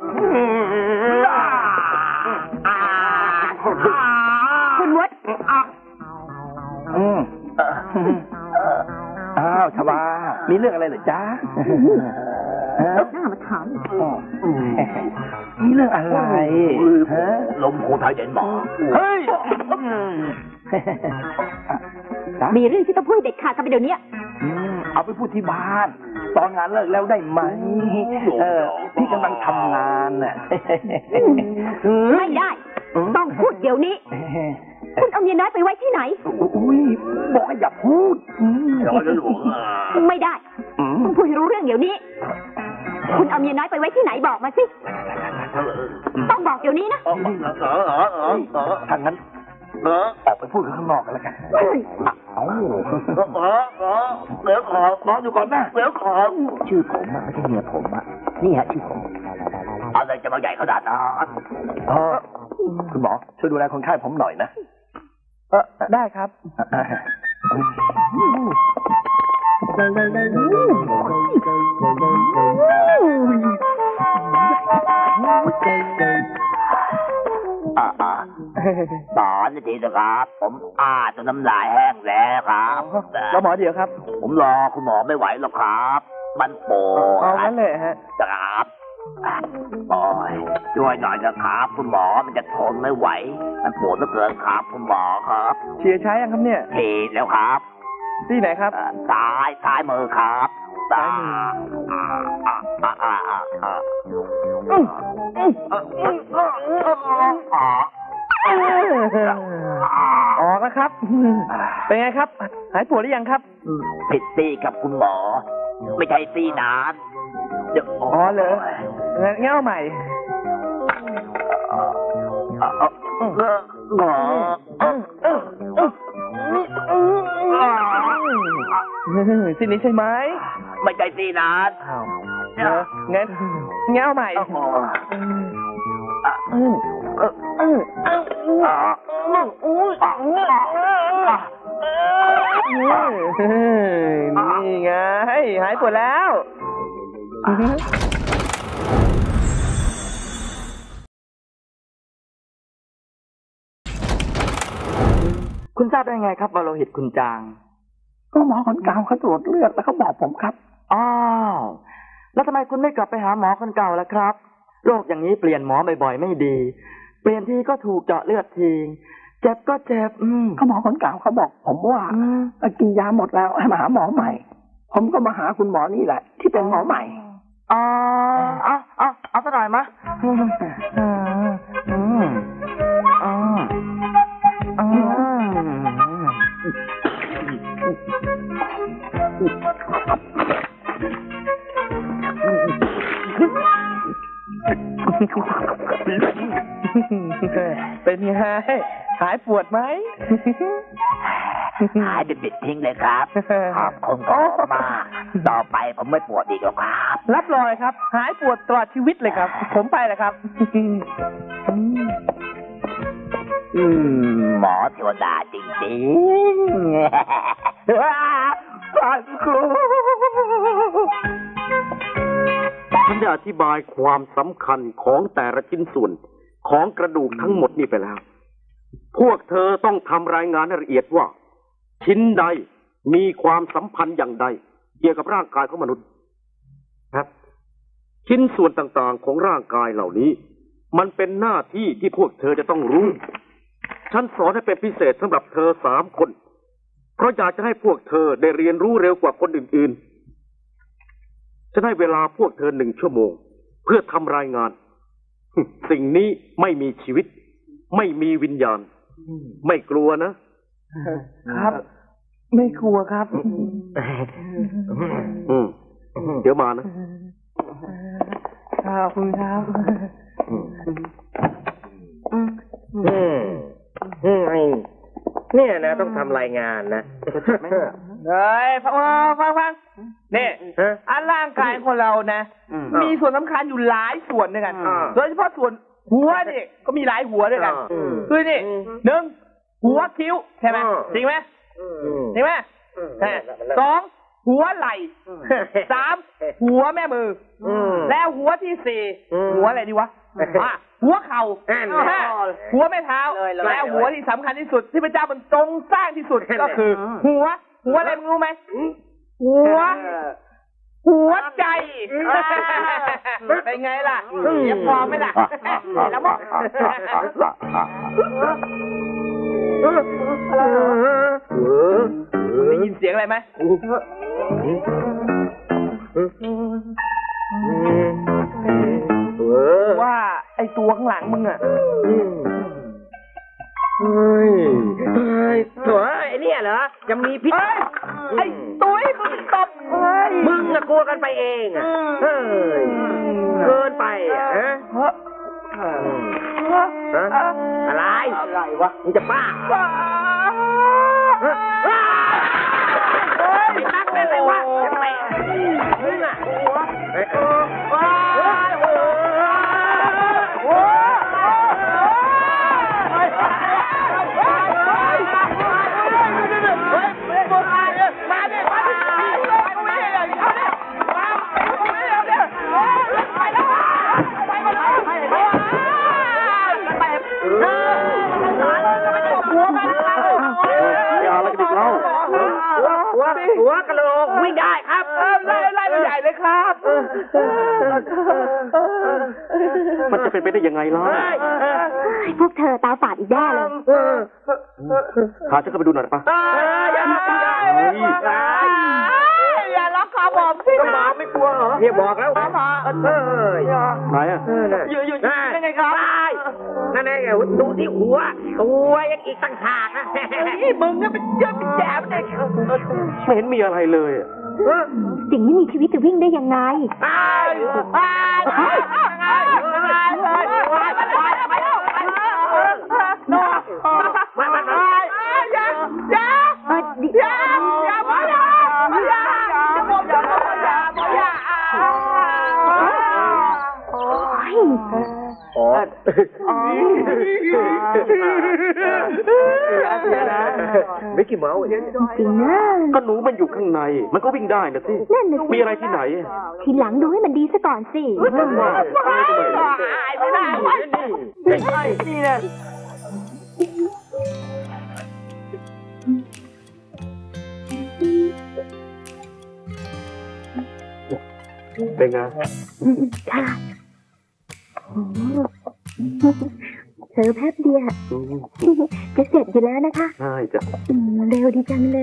Speaker 5: คุณวัด
Speaker 3: อ้าวชบามีเรื่องอะไรเหรอจ๊ะ
Speaker 5: หน้ามาถาม
Speaker 3: มีเรื่องอะไรฮะ
Speaker 4: ลมโคไทยเด่นหมอ
Speaker 3: เฮ้ย
Speaker 5: มีเรื่องที่ต้องพูดเด็ดขาดกันไปเดี๋ยวนี้
Speaker 3: เอาไปพูดที่บ้านตอนงานเลิกแล้วได้ไหมพี่กำลังทำงานน่ะ
Speaker 5: ไม่ได้ต้องพูดเดี๋ยวนี้คุณเอาเมียน้อยไปไว้ที่ไหน
Speaker 3: อุ้ยบอกให้อย่าพูด
Speaker 5: ไม่ได้คุณพูดให้รู้เรื่องเดี๋ยวนี้คุณเอาเมียน้อยไปไว้ที่ไหนบอกมาสิต้องบอกเดี๋ยวนี้นะ
Speaker 3: ถ้างั้นออกไปพูดข้างนอกกันแล้วกันเดี๋ยวขอน้องอยู่ก่อนนะเดี๋ยวขอชื่อผมไม่ใช่เมียผมนี่ฮะชื่อผม
Speaker 4: อะไรจะมาใหญ่ขนาดนั้น
Speaker 3: คุณหมอช่วยดูแลคนไข้ผมหน่อยนะได้ครับ
Speaker 4: สอนทีนะครับผมจนน้ำลายแห้งแล้วครับ
Speaker 3: แล้วหมอเดี๋ยวครับ
Speaker 4: ผมรอคุณหมอไม่ไหวหรอกครับมันปวด
Speaker 3: เอางั้นเลยฮะ
Speaker 4: ครับโอ้ยช่วยหน่อยนะครับคุณหมอมันจะทนไม่ไหวมันปวดเหลือเกินครับคุณหมอครับ
Speaker 3: เชียร์ใช้ยังครับเนี่ย
Speaker 4: ฉีดแล้วครับ
Speaker 3: ที่ไหนครับ
Speaker 4: ซ้ายมือครับซ้ายมือ
Speaker 3: ออกแล้วครับเป็นไงครับหายปวดหรือยังครับ
Speaker 4: ผิดซี่กับคุณหมอไม่ใช่ซี่นาน
Speaker 3: เดี๋ยวเหรองั้นเอาใหม่ซี่นี้ใช่ไหม
Speaker 4: ไม่ใช่ซี่นาน
Speaker 3: งั้นเอาใหม่นี่ไงหายปวดแล้วคุณทราบได้ไงครับว่าโลหิตคุณจาง
Speaker 6: ก็หมอคนเก่าเขาตรวจเลือดแล้วเขาบอกผมครับ
Speaker 3: อ้าวแล้วทำไมคุณไม่กลับไปหาหมอคนเก่าล่ะครับโรคอย่างนี้เปลี่ยนหมอบ่อยๆไม่ดีเปลี่ยนทีก็ถูกเจาะเลือดทีเจ็บก็เจ็บ
Speaker 6: เขาหมอคนเก่าเขาบอกผมว่ากินยาหมดแล้วให้มาหาหมอใหม่ผมก็มาหาคุณหมอนี่แหละที่เป็นหมอใหม่
Speaker 3: เอาสักหน่อยมะเป็นไงหายปวดไหม
Speaker 7: หายบิดทิ้งเลยครับขอบคุณมากต่อไปผมไม่ปวดอีกแล้วครับ
Speaker 3: รับรองครับหายปวดตลอดชีวิตเลยครับผมไปเลยครับ
Speaker 7: หมอเทวดาจริง
Speaker 2: ๆฉันได้อธิบายความสำคัญของแต่ละชิ้นส่วนของกระดูกทั้งหมดนี่ไปแล้วพวกเธอต้องทำรายงานให้ละเอียดว่าชิ้นใดมีความสัมพันธ์อย่างใดเกี่ยวกับร่างกายของมนุษย์ครับชิ้นส่วนต่างๆของร่างกายเหล่านี้มันเป็นหน้าที่ที่พวกเธอจะต้องรู้ฉันสอนให้เป็นพิเศษสำหรับเธอ3 คนเพราะอยากจะให้พวกเธอได้เรียนรู้เร็วกว่าคนอื่นๆฉันให้เวลาพวกเธอ1 ชั่วโมงเพื่อทำรายงานสิ่งนี้ไม่มีชีวิตไม่มีวิญญาณไม่กลัวนะครับ
Speaker 3: ไม่กลัวครับ
Speaker 2: เดี๋ยวมานะ
Speaker 3: ขอบคุณครับ
Speaker 6: เนี่ยนะต้องทำรายงานนะ
Speaker 3: เฮ้ยฟังนี่อันร่างกายคนเรานะมีส่วนสำคัญอยู่หลายส่วนด้วยกันโดยเฉพาะส่วนหัวนี่ก็มีหลายหัวด้วยกันคือนี่1หัวคิ้วใช่ไหมจริงไหมจริงไหม2หัวไหล่3หัวแม่มือแล้วหัวที่4หัวอะไรดีวะหัวเข่าหัวแม่เท้าแล้วหัวที่สำคัญที่สุดที่พระเจ้ามันทรงสร้างที่สุดก็คือหัวอะไรมึงรู้ไหมหัวใจเป็นไงล่ะเยี่ยมพอไหมล่ะแล้วมั้งได้ยินเสียงอะไรไหมว่าไอตัวข้างหลังมึงอ่ะ
Speaker 6: ตัวไอ้เนี่ยเหรอจะมีพิษ
Speaker 3: ไอ้ตุ้ยมึงตบ
Speaker 6: มึงอะกลัวกันไปเองอะเกินไปอะอะไรวะมึงจะบ้านักเล่นเลยวะทำไมมึงอะหัวกะโหลกวิ่งได้ครับ
Speaker 3: ไล่ใหญ่เลยครับ
Speaker 2: มันจะเป็นไปได้ยังไงล่ะ
Speaker 5: พวกเธอตาฝาดอีกแน่เลย
Speaker 2: พาฉันเข้าไปดูหน่อยป่ะ
Speaker 3: อย่าล็อกคอผมสิ
Speaker 6: หมาไม่กลัวเหรอเนี่ยบอกแล้ว
Speaker 2: ไหนอ่ะ
Speaker 3: อยู่ยังไงครับ
Speaker 6: นั่นไงดูที่หัวตัวยังอีกตั้งฉากนะ
Speaker 3: มึงก็เป็นเจ้าเป็นแจ๋วเด็ก
Speaker 2: ไม่เห็นมีอะไรเลย
Speaker 5: สิ่งไม่มีชีวิตจะวิ่งได้ยังไง
Speaker 2: อ๋อ มิกกี้เมาส์
Speaker 5: จริงนะ
Speaker 2: ก็หนูมันอยู่ข้างใน มันก็วิ่งได้นะสิ
Speaker 5: นั่นน่ะสิ
Speaker 2: มีอะไรที่ไหน
Speaker 5: ทีหลังดูให้มันดีซะก่อนสิ
Speaker 3: ไม่ได้นี่นะ
Speaker 2: เป็นไง
Speaker 5: ค่ะโอ้เจอแป๊บเดียวจะเสร็จอยู่แล้วนะคะ
Speaker 2: ใช่จ้ะ
Speaker 5: เร็วดีจังเลย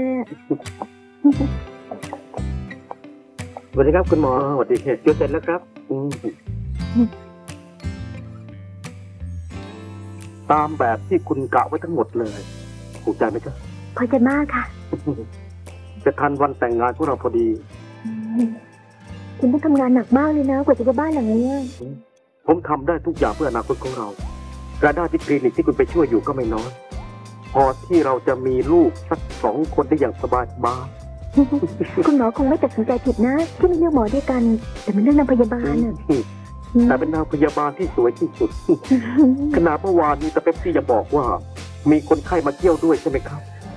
Speaker 2: สวัสดีครับคุณหมอสวัสดีเจอเสร็จแล้วครับตามแบบที่คุณกะไว้ทั้งหมดเลยถูกใจไหมจ๊ะ
Speaker 5: พอจะมากค่ะ
Speaker 2: จะทันวันแต่งงานของเราพอดี
Speaker 5: คุณต้องทำงานหนักมากเลยนะกว่าจะได้บ้านหลังนี้
Speaker 2: ผมทำได้ทุกอย่างเพื่ออนาคตของเรารายได้ที่คลินิกที่คุณไปช่วยอยู่ก็ไม่น้อย พอที่เราจะมีลูกสัก2 คนได้อย่างสบายๆ
Speaker 5: คุณหมอคงไม่ตัดสินใจผิดนะที่ไม่เลือกหมอด้วยกัน แต่มันเรื่องนางพยาบาลน่ะ
Speaker 2: แต่เป็นนางพยาบาลที่สวยที่สุด ขณะเมื่อวานนี้ตาเป๊ปซี่ยังบอกว่า มีคนไข้มาเที่ยวด้วยใช่ไหมครับ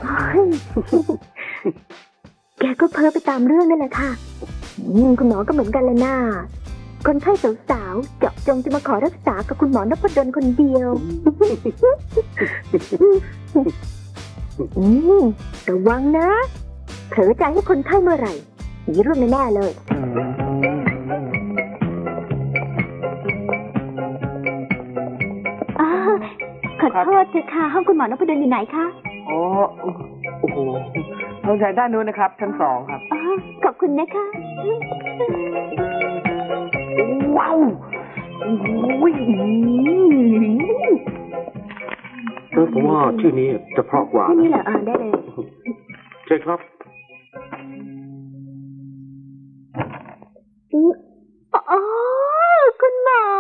Speaker 5: แกก็เพ้อไปตามเรื่องนั่นแหละค่ะคุณหมอก็เหมือนกันเลยน่าคนไข้สาวๆเจาะจงจะมาขอรักษากับคุณหมอนพดลคนเดียวระวังนะเผลอใจให้คนไข้เมื่อไหร่มีเรื่องแน่ๆเลยขอโทษเถอะค่ะห้องคุณหมอนพดลอยู่ไหนคะ
Speaker 3: โอ้โหต้องใช้ด้านนู้นนะครับชั้น2ครับ
Speaker 5: ขอบคุณนะคะ
Speaker 3: ว้าวโอ้ย
Speaker 2: ผมว่าชื่อนี้จะเพราะกว่า
Speaker 5: นี่เหรอได้เลย
Speaker 2: ใช่ครับ
Speaker 5: อ๋อคุณหมอ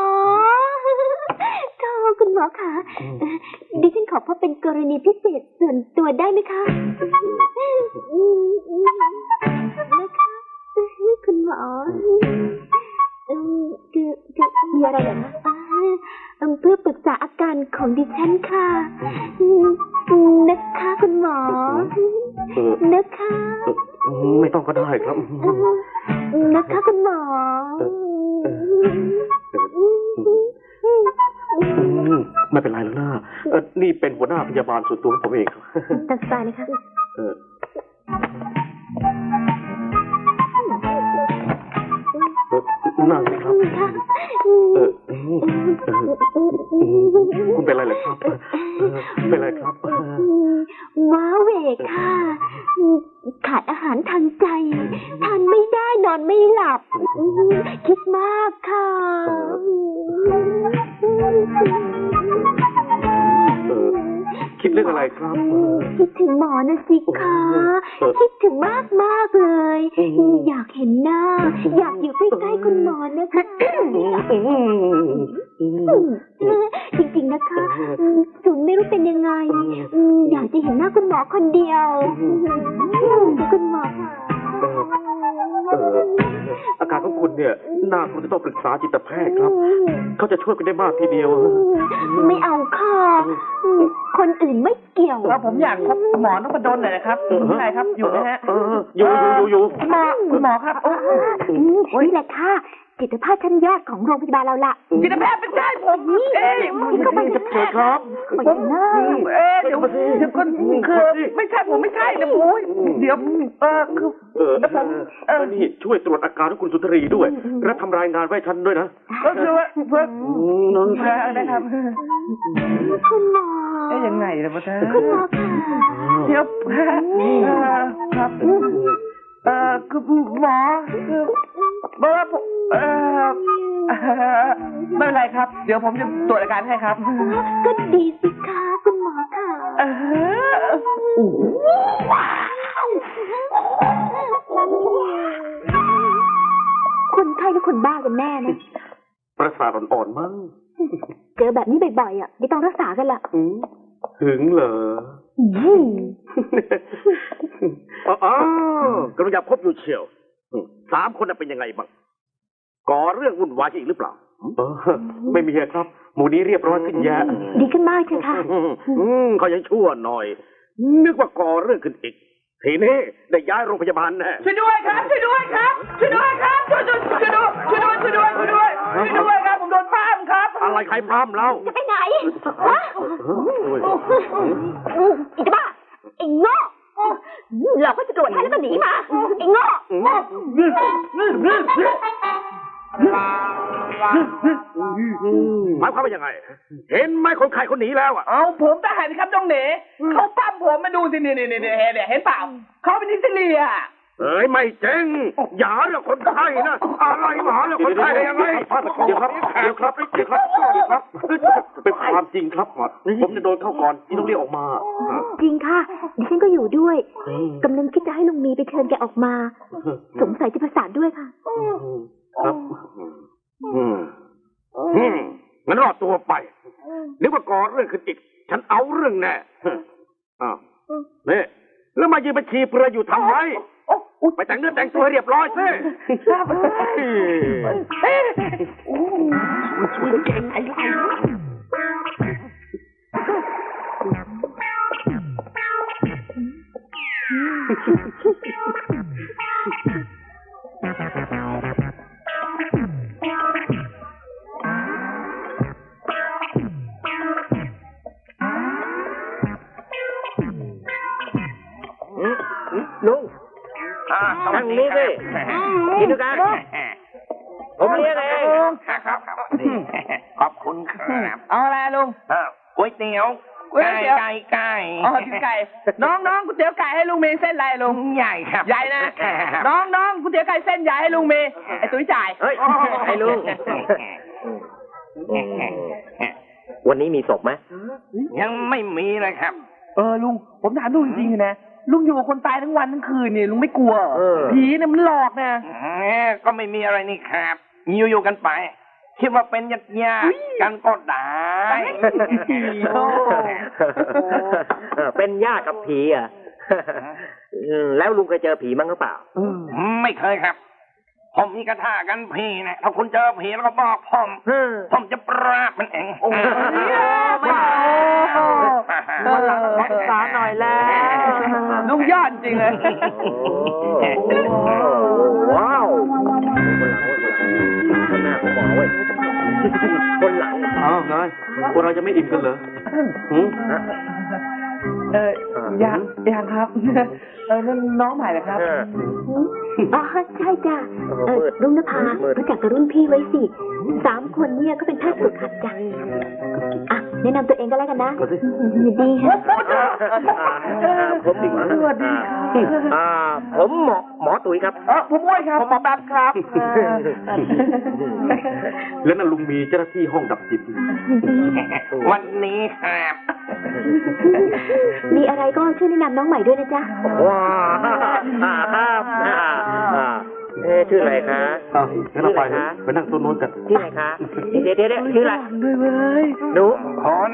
Speaker 5: คุณหมอคะดิฉันขอพบเป็นกรณีพิเศษส่วนตัวได้ไหมคะนะคะคุณหมอคือมีอะไรเหรอคะเพื่อปรึกษาอาการของดิฉันค่ะนะคะคุณหมอนะคะ
Speaker 2: ไม่ต้องก็ได้ครับ
Speaker 5: นะคะคุณหมอ
Speaker 2: ไม่เป็นไรแล้วนะนี่เป็นหัวหน้าพยาบาลส่วนตัวของผมเองครับ
Speaker 5: ตัดสายเลยค่ะ
Speaker 2: นั่งสิครับคุณเป็นอะไรเหรอครับเป็นอะไรครับ
Speaker 5: ว้าเหวค่ะขาดอาหารทางใจทานไม่ได้นอนไม่หลับคิดมากค่ะ
Speaker 2: คิดเรื่องอะไรครับ
Speaker 5: คิดถึงหมอนะสิคะคิดถึงมากเลยอยากเห็นหน้าอยากอยู่ใกล้ๆคุณหมอนะคะจริงๆนะคะสุนไม่รู้เป็นยังไงอยากจะเห็นหน้าคุณหมอคนเดียวคุณหมอค่ะ
Speaker 2: อาการของคุณเนี่ยน่าคุณจะต้องปรึกษาจิตแพทย์ครับเขาจะช่วยคุณได้มากทีเดียว
Speaker 5: ไม่เอาค่ะคนอื่นไม่เกี่ยว
Speaker 3: ว่าผมอยากพบหมอนพดลหน่อยนะครับอยู่ไหนครับอยู่นะฮะ
Speaker 2: อยู่
Speaker 3: คุณหมอครับ
Speaker 5: นี่แหละค่ะจิตแพทย์ชั้นยอดของโรงพยาบาลเราล่ะ
Speaker 3: จิตแพทย์เป็นได้ผม
Speaker 5: ก็ไปจะเปิด
Speaker 2: ครับ
Speaker 3: เดี๋ยวคนคือไม่ใช่ผมไม่ใช่นะโอ้ยเดี๋ยวคือ
Speaker 2: ผมนี่ช่วยตรวจอาการของคุณสุนทรีด้วยและทำรายงานไว้ฉันด้วยนะ
Speaker 3: ก็คือว่าเพื่อนนะครับ
Speaker 5: คุณหมอ
Speaker 3: ยังไงล่ะพ่อท่าน
Speaker 5: คุณหมอค่ะ
Speaker 3: เดี๋ยวครับคือหมอบอกว่าไม่เป็นไรครับเดี๋ยวผมจะตรวจอาการให้ครับ
Speaker 5: ก็ดีสิคะคุณหมอค่ะคนไข้หรือคนบ้ากันแน่นะ
Speaker 2: ประสาทอ่อนๆมั้ง
Speaker 5: เจอแบบนี้บ่อยๆไม่ต้องรักษากันละ
Speaker 2: ถึงเหรอกำลังอยากพบอยู่เชียว3 คนเป็นยังไงบ้างก่อเรื่องวุ่นวายอีกหรือเปล่าไม่มีครับหมู่นี้เรียบร้อยขึ้นแยะ
Speaker 5: ดีขึ้นมากเลยค่ะ
Speaker 2: เขายังชั่วหน่อย นึกว่าก่อเรื่องขึ้นอีกทีนี้ได้ย้ายโรงพยาบาลแน่
Speaker 3: ช่วยด้วยครับช่วยด้วยครับช่วยด้วยครับช่วยด้วยครับผมโดนป้ามครับ
Speaker 2: อะไรใครพร้ำเรา
Speaker 5: จะไปไหนวะอีกบ้าไอ้โง่เราก็จะตรวจให้แล้วก็หนีมาไอ้โง่
Speaker 2: หมายความว่ายังไง เห็นไหมคนไข้คนหนีแล้วอ่ะ
Speaker 3: เอาผมทหารครับน้องเหน่เขาปั้มผมมาดูสิเนี่ยเห็นเปล่าเขาเป็นนิสเลีย
Speaker 2: เอ้ยไม่เจ๊งอย่าเรื่องคนไข้นะอะไรหมาเรื่องคนไข้ได้ยังไงเดี๋ยวครับเป็นความจริงครับหมอผมจะโดนเข้าก่อนที่ต้องเรียกออกมา
Speaker 5: จริงค่ะดิฉันก็อยู่ด้วยกำลังคิดจะให้ลุงมีไปเชิญแกออกมาสงสัยจะประสานด้วยค่ะ
Speaker 2: ครับงั้นรอดตัวไปนึกว่าก่อเรื่องขึ้นอีกฉันเอาเรื่องแน่อ้าวนี่แล้วมายืนบัญชีเปลือยอยู่ทำไมไปแต่งเนื้อแต่งตัวเรียบร้อยสิเก่งไอ้ไร
Speaker 7: ลุงทางนี้สิกินด้วยกันผมเลี้ยงเองครับขอบคุณครับ
Speaker 3: เอาอะไรลุง
Speaker 7: ก๋วยเตี๋ยวไก่
Speaker 3: อ๋อไก่น้องก๋วยเตี๋ยวไก่ให้ลุงเมย์เส้นอะไรลุง
Speaker 7: ใหญ่ครับ
Speaker 3: ใหญ่นะน้องก๋วยเตี๋ยวไก่เส้นใหญ่ให้ลุงเมย์ไอ้ตุ้ยจ่าย
Speaker 7: เฮ้ยไอ้ลุงวันนี้มีศพไหมยังไม่มีเลยครับ
Speaker 3: ลุงผมถามลุงจริงๆนะลุงอยู่กับคนตายทั้งวันทั้งคืนเนี่ยลุงไม่กลัวผีเนี่ยมันหลอกนะ
Speaker 7: ก็ไม่มีอะไรนี่ครับอยู่กันไปคิดว่าเป็นญาติกันก็ได้เป็นญาติกับผีอ่ะแล้วลุงเคยเจอผีมั้งหรือเปล่าไม่เคยครับผมมีกระทากันผีนะถ้าคุณเจอผีแล้วก็บอกผมจะปราบมันเอง
Speaker 3: ไม่วันหลังรักษาหน่อยแล้วลุงยอดจริงเลย
Speaker 7: ว้าวคนหน้าของหมอเว้ยคนหลัง
Speaker 2: ไงพวกเราจะไม่อิ่มกันเหรอ
Speaker 3: ยังครับนั่นน้องใหม่เหรอครับ
Speaker 5: อ๋อใช่จ้ะรุ่งนภารู้จักกับรุ่นพี่ไว้สิ3 คนเนี่ยก็เป็นแพทย์ฝึกหัดจ้ะอ่ะแนะนำตัวเองก็แล้วกันนะดีค่ะ
Speaker 7: ผมดีสวัสดีผมหมอตุ๋ยครับ
Speaker 3: ผมอ้วยครับผมหมอแป๊บครับ
Speaker 2: แล้วนั่นลุงมีเจ้าหน้าที่ห้องดับจิต
Speaker 7: วันนี้ครับ
Speaker 5: มีอะไรก็ช่วยแนะนำน้องใหม่ด้วยนะจ๊ะ
Speaker 7: ว้าชื่ออะไรคะ
Speaker 2: งั้นเราไปนั่งโซนโน้นกัน
Speaker 7: ที่ไหนคะเดี๋ยวชื่ออะไร
Speaker 3: ด้วยเลย
Speaker 7: หนูคอน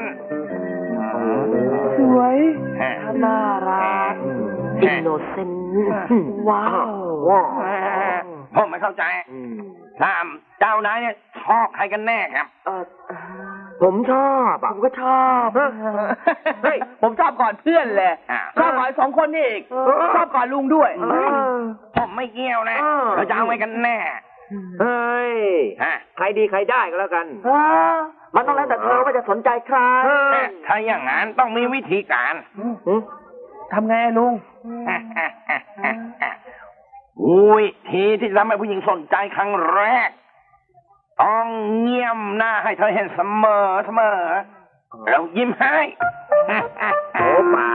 Speaker 3: สวยน่ารัก
Speaker 7: อินโนเซนต์
Speaker 3: ว้าว
Speaker 7: ผมไม่เข้าใจถามเจ้านายเนี่ยชอบใครกันแน่ครับผมชอบ
Speaker 3: ผมก็ชอบเฮ้ยผมชอบก่อนเพื่อนเลยชอบก่อน2 คนนี่อีกชอบก่อนลุงด้วย
Speaker 7: ผมไม่เกี่ยวนะเราจะเอาไว้กันแน่เฮ้ยใครดีใครได้ก็แล้วกัน
Speaker 3: มันต้องแล้วแต่เธอว่าจะสนใจใคร
Speaker 7: ถ้าอย่างนั้นต้องมีวิธีการ
Speaker 3: ทำไงลุง
Speaker 7: วิธีที่ทำให้ผู้หญิงสนใจครั้งแรกต้องเงี่ยมหน้าให้เธอเห็นเสมอแล้วยิ้มให้โอ้เปล่า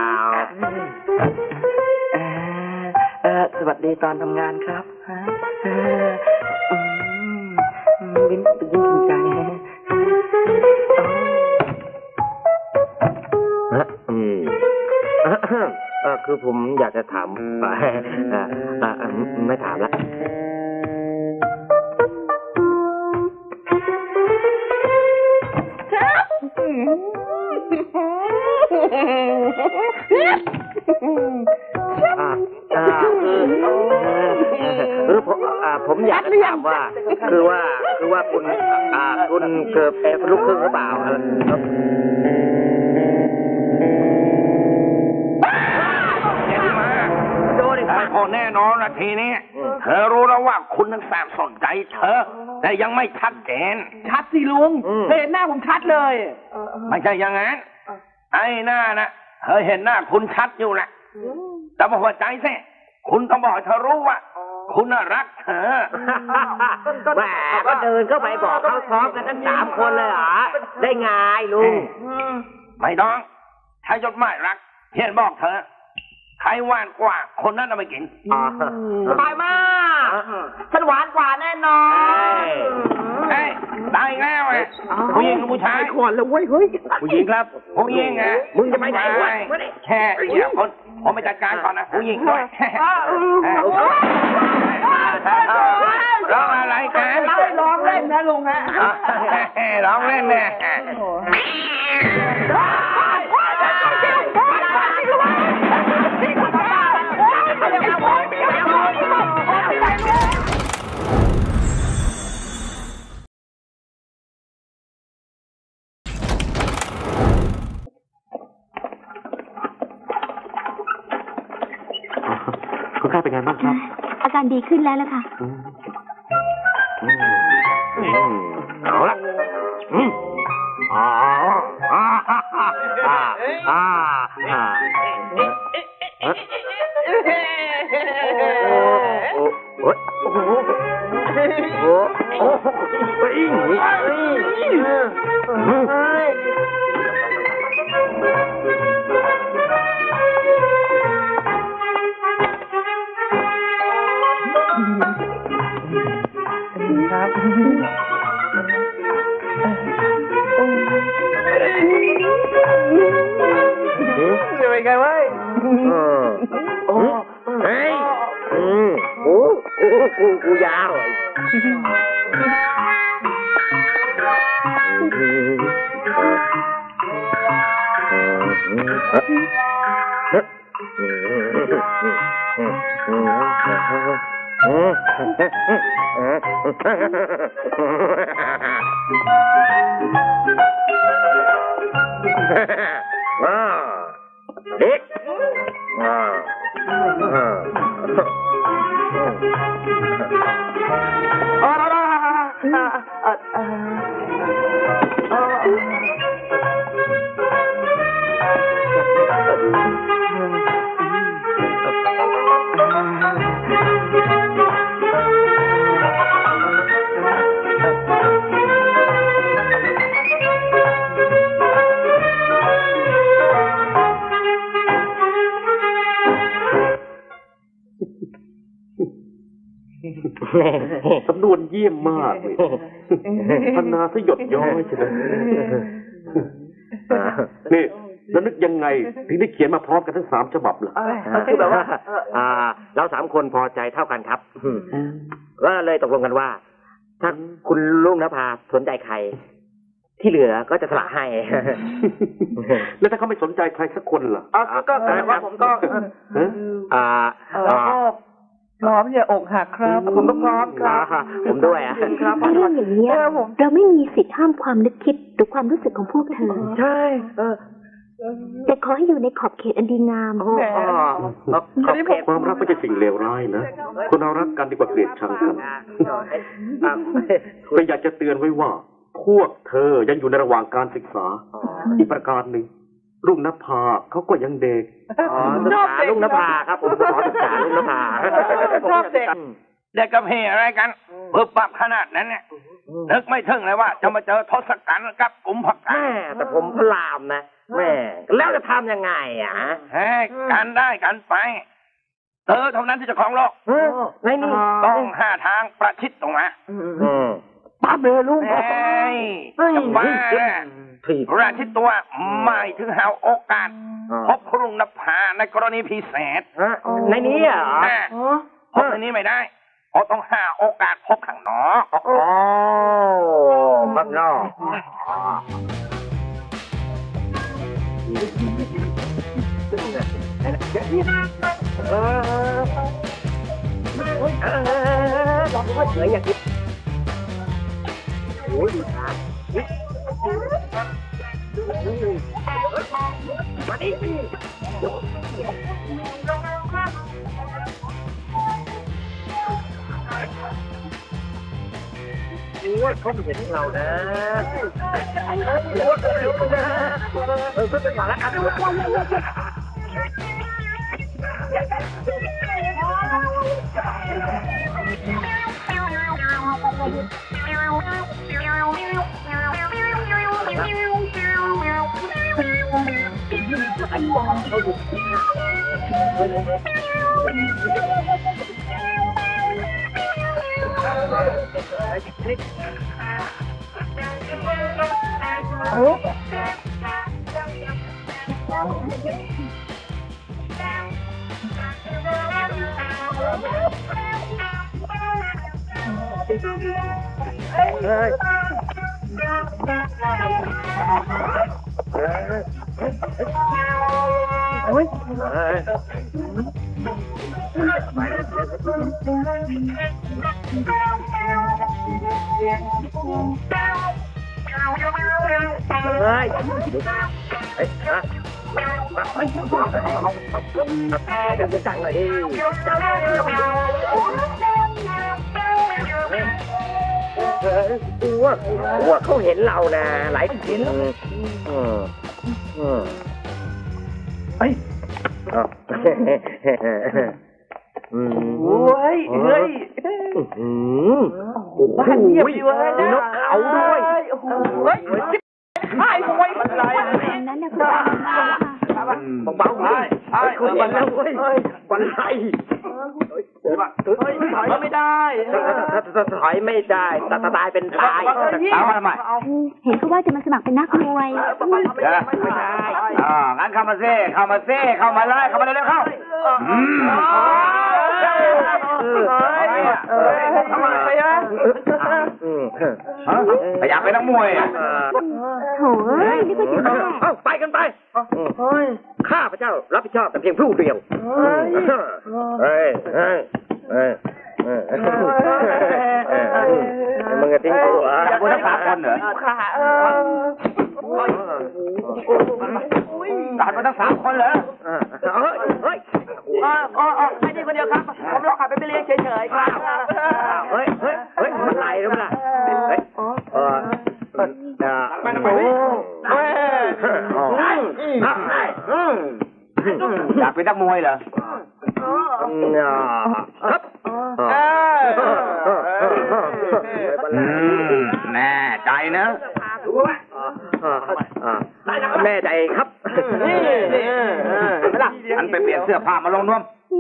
Speaker 3: สวัสดีตอนทำงานครับยิ้มจริงใจ
Speaker 7: คือผมอยากจะถามไม่ถามละผมอยากจะถามว่าคือว่าคุณเกิดเป็นลูกครึ่งหรือเปล่าโดนอีกพอแน่นอนละทีนี้เธอรู้แล้วว่าคุณทั้งแสบสนใจเธอแต่ยังไม่ชัดเจน
Speaker 3: ชัดสิลุงเห็นหน้าผมชัดเลย
Speaker 7: ไม่ใช่อย่างนั้นไอ้หน้านะเธอเห็นหน้าคุณชัดอยู่แหละแต่บอกว่าใจสิคุณต้องบอกเธอรู้ว่าคุณรักเธอแหมก็เดินเข้าไปบอกเขาพร้อมกันทั้ง3 คนเลยเหรอได้ไงลุงไม่ต้องถ้ายศหมายรักเพียนบอกเธอใครหวานกว่าคนนั้นเอาไปกิน
Speaker 3: สบายมากฉันหวานกว่าแน่นอน
Speaker 7: เฮ้ยตายแล้วไงผู้หญิงกับผู้ชาย
Speaker 3: ขวัญเลยเว้ยเฮ้ย
Speaker 7: ผู้หญิงครับผู้หญิงไงมึงจะไปไหนวะแค่เดี๋ยวผมไปจัดการก่อนนะผู้หญิงด้วยร้องอะไรกัน
Speaker 3: ร้องเล่นนะลุงฮะ
Speaker 7: ร้องเล่นเนี่ย
Speaker 2: คุณข้าเป็นไงบ้างครับ
Speaker 5: อาการดีขึ้นแล้วล่ะค่ะ
Speaker 7: เอาละ
Speaker 3: เป็นไงวะ
Speaker 7: เฮ้ยกูยาวเด็ก
Speaker 2: สำนวนเยี่ยมมากเลยพนาสยดย้อยใช่ไหมนี่แล้วนึกยังไงถึงได้เขียนมาพร้อมกันทั้ง3 ฉบับล่ะ
Speaker 7: คือแบบว่าเรา3 คนพอใจเท่ากันครับก็เลยตกลงกันว่าถ้าคุณลุงนภาสนใจใครที่เหลือก็จะสละให้
Speaker 2: แล้วถ้าเขาไม่สนใจใครสักคนล่ะ
Speaker 3: ก็แต่ว่าผมก็พร้อมอย่าอกหักครับผมก็พร้อมครับ
Speaker 7: ผมด้วย
Speaker 5: ครับเรื่องอย่างนี้เราไม่มีสิทธิ์ห้ามความนึกคิดหรือความรู้สึกของพวกเธอ
Speaker 3: ใช่
Speaker 5: แต่ขอให้อยู่ในขอบเขตอันดีงาม
Speaker 2: ความรักไม่ใช่สิ่งเลวร้ายนะคนเรารักกันดีกว่าเกลียดชังกันแต่อยากจะเตือนไว้ว่าพวกเธอยังอยู่ในระหว่างการศึกษาอีกประการหนึ่งรุ่งนภาเขาก็ยังเด็ก
Speaker 7: ศึกษารุ่งนภาครับผมขอศึกษารุ่งนภา
Speaker 3: ชอบเด็ก
Speaker 7: เด็กกับเพอะไรกันเพิ่มปรับขนาดนั้นเนี่ยนึกไม่ถึงเลยว่าจะมาเจอทศกัณฐ์กับกุมภกันแต่ผมพลามนะแม่แล้วจะทำยังไงกันได้กันไปเธอเท่านั้นที่จะครองโลกในนี้ต้องหาทางประชิดตรงมา
Speaker 3: ป้าเบลุง
Speaker 7: จะบ้าราชิตตัวไม่ถึงหาโอกาสพบครุ่งนภาในกรณีพิเศษในนี้อ่ะพบในนี้ไม่ได้เพราะต้องหาโอกาสพบข้างนอกข้างนอกเหนื่อยอย่างนี้โอ้ยขามาดิว่าเขาเห็นเรานะก็เป็นอย่างนั้นว่าเขาเห็นเรานะหลายทีเฮ้ยเฮ้ยบ้านเงียบดีเว้ยนกเขาด้วยเฮ้ยไอ้บอยมันอะไรนั้นเนี่ยเบาๆเลยคุณวันแล้วเว้ยวันไรถอยไม่ได้ถอยไม่ได้ตายเป็นตายเอาทำไม
Speaker 5: เห็นเขาว่าจะมาสมัครเป็นนักมวย
Speaker 7: ไม่ได้งั้นเข้ามาเซ่เข้ามาเลยเข้ามาเลยเข้าทำไมอยากเป็นนักมวย
Speaker 5: โถ่นี่ก็จะ
Speaker 7: ไปกันไปข้าพเจ้ารับผิดชอบแต่เพียงผู้เดียวมึงจะทิ้งกูเหรอกูจะพาคนเหรอตัดมาตั้ง3 คนเหรอเฮ้ยไม่ดีคนเดียวครับผมรอขับไปเลี้ยงเฉยๆครับเฮ้ยมันไหลหรือเปล่ามันโอ้อยากเป็นนักมวยเหรอครับแน่ใจนะแน่ใจครับอันไปเปลี่ยนเสื้อผ้ามาลงนวม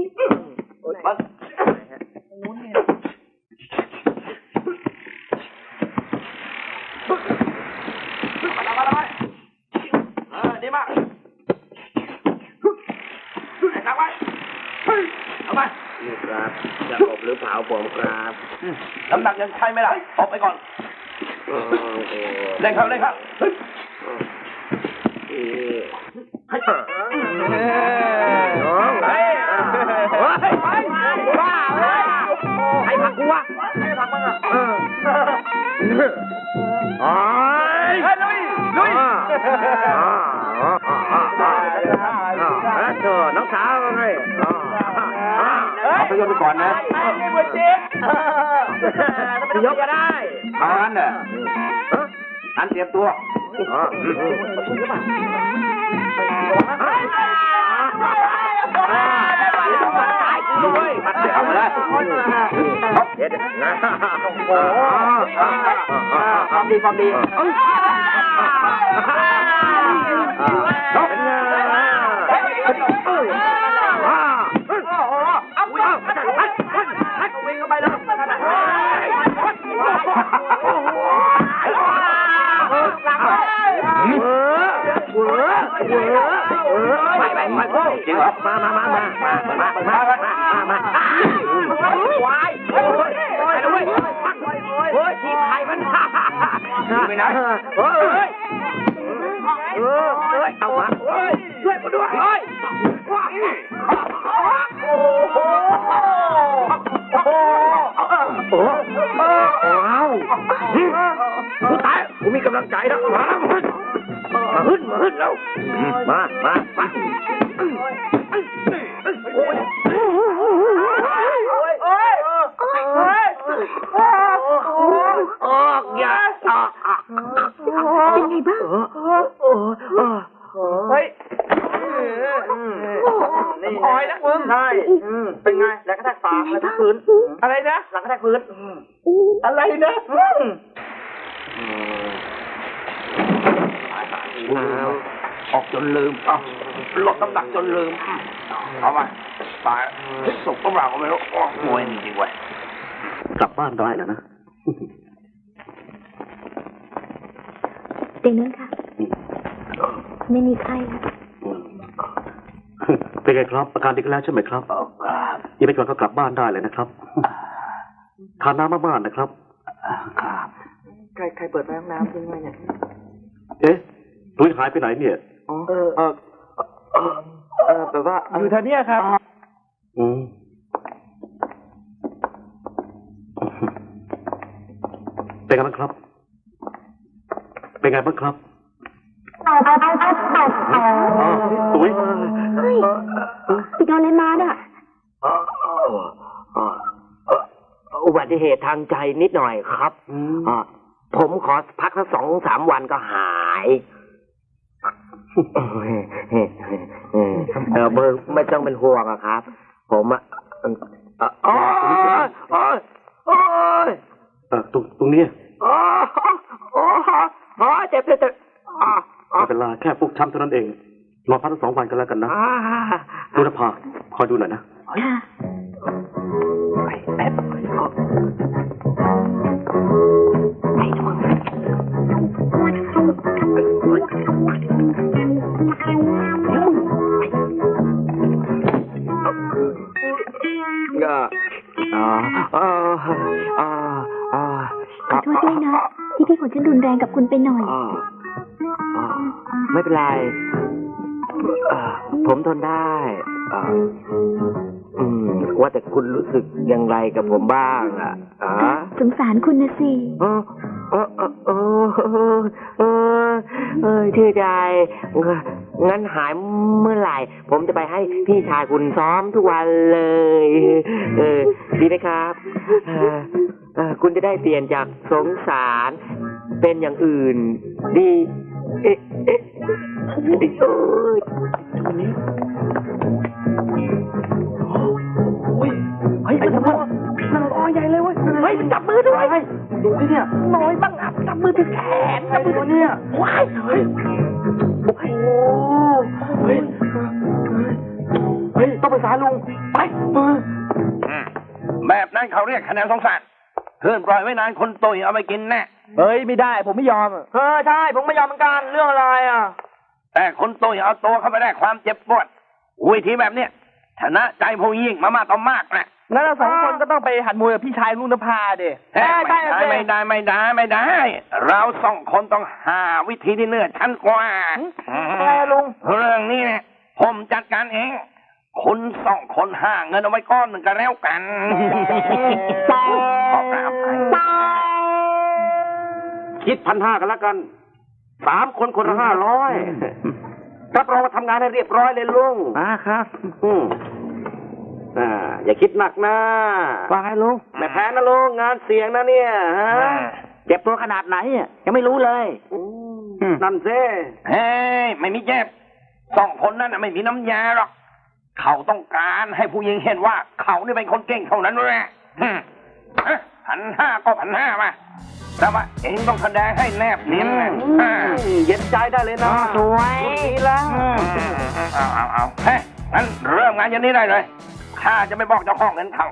Speaker 7: ดีมากเอาไปนี่ครับจะอบหรือเผาผมครับน้ำหนักยังใช่ไหมล่ะอบไปก่อนเล่นครับบ้าให้ผักกูวะให้ผักมึงอ่ะลุยน้องสาวไงเอาไปโยนไปก่อนนะยกก็ได้เอางั้นเหรออันเตรียมตัวด้วยปัดเอาเลยเด็ดนะความดีวิ่งเข้าไปเลยไปจริงเหรอมาควายทีมไทยมันไปไหนเอามาช่วยกูด้วยโอ้กูตายกูมีกำลังใจแล้วมาขึ้นแล้วมาออกอย่า
Speaker 5: เป็นไงบ้าง
Speaker 3: เฮ้ยคอยนะมึงใช่เป็นไงแรงกระแทกฝาแรงกระแทกพื้นอะไรนะแรงกระแทกพื้นอะไรนะ
Speaker 4: ออกจนลืมลดน้ำหนักจนลืมเอาไปตายสุกก็เปล่าก็ไม่รู้มวยจริงๆเว้ย
Speaker 7: กลับบ้านได้แล้วนะ
Speaker 5: เตียงนั้นค่ะไม่มีไข้
Speaker 7: เป็นไงครับอาการดีขึ้นแล้วใช่ไหมครับยังไม่ก่อนก็กลับบ้านได้เลยนะครับทานน้ำมากๆนะครับ
Speaker 3: ครับใครเปิดไฟห้องน้ำทิ้งไว้เนี่ย
Speaker 7: ตุ้ยหายไปไหนเนี่ย
Speaker 3: แบบว่าอยู่แถวนี้ครับ
Speaker 7: เป็นไงบ้างครับเป็นไงบ้างครับตุ้ย
Speaker 5: เฮ้ยไปโดนอะไรมาน่ะ
Speaker 7: อุบัติเหตุทางใจนิดหน่อยครับผมขอพักสัก2-3 วันก็หายไม่ต้องเป็นห่วงอะครับผมตรงนี้เจ็บไม่เป็นไรแค่ฟกช้ำเท่านั้นเองรอพักสัก2 วันกันแล้วกันนะดูนะพาคอยดูหน่อยนะ
Speaker 5: ขอโทษด้วยนะที่พี่ของฉันรุนแรงกับคุณไปหน่อย
Speaker 7: ไม่เป็นไรผมทนได้ว่าแต่คุณรู้สึกอย่างไรกับผมบ้าง
Speaker 5: สงสารคุณนะสิ
Speaker 7: ชื่อใจงั้นหายเมื่อไหร่ผมจะไปให้พี่ชายคุณซ้อมทุกวันเลยดีไหมครับคุณจะได้เปลี่ยนจากสงสารเป็นอย่างอื่นดี
Speaker 3: เฮ้ยจับมือมันลอยใหญ่เลยเว้ยเฮ้ยจับมือด้วยดูที่เนี่ยน้อยบ้างอ่ะจับมือที่แขนจับมือเนี่ยว้ายเฮ้ยโอ้โหเฮ้ยต้องไปสายลุงไป
Speaker 4: แบบนั้นเขาเรียกคะแนนสงสารเพื่อนปล่อยไว้นานคนตุยเอาไปกินแน่
Speaker 3: เฮ้ยไม่ได้ผมไม่ยอมใช่ผมไม่ยอมเหมือนกันเรื่องอะไร
Speaker 4: แต่คนตุยเอาตัวเข้าไปได้ความเจ็บปวดวิธีแบบเนี้ยชนะใจผู้ยิ่งมาต่อมากแหละ
Speaker 3: งั้นเรา2 คนก็ต้องไปหัดมวยกับพี่ชายลุงนภาดิ
Speaker 4: ไม่ได้เรา2 คนต้องหาวิธีที่เนื้อชั้นกว่า
Speaker 3: อะไรลุง
Speaker 4: เรื่องนี้เนี่ยผมจัดการเองคุณ2 คนหาเงินเอาไว้ก้อนหนึ่งกันแล้วกัน
Speaker 7: คิด1,500กันแล้วกัน3 คนคนละ500รับรองว่าทำงานให้เรียบร้อยเลยลุง
Speaker 3: ครับ
Speaker 7: อย่าคิดหนักนะ
Speaker 3: ว่าไงลุง
Speaker 7: ไม่แพ้นะลุงงานเสี่ยงนะเนี่ยฮะ
Speaker 3: เจ็บตัวขนาดไหนยังไม่รู้เลย
Speaker 7: นั่นสิ
Speaker 4: เฮ้ยไม่มีเจ็บ2 คนนั้นไม่มีน้ำยาหรอกเขาต้องการให้ผู้หญิงเห็นว่าเขานี่เป็นคนเก่งเท่านั้นแหละ1,500ก็1,500มาแต่ว่าเองต้องแสดงให้แนบเนียนนะ
Speaker 7: เย็นใจได้เลยนะ
Speaker 3: สวย
Speaker 7: ดีแล้ว
Speaker 4: เอาเฮ้ยงั้นเริ่มงานเย็นนี้ได้เลยข้าจะไม่บอกเจ้าของเงินเขา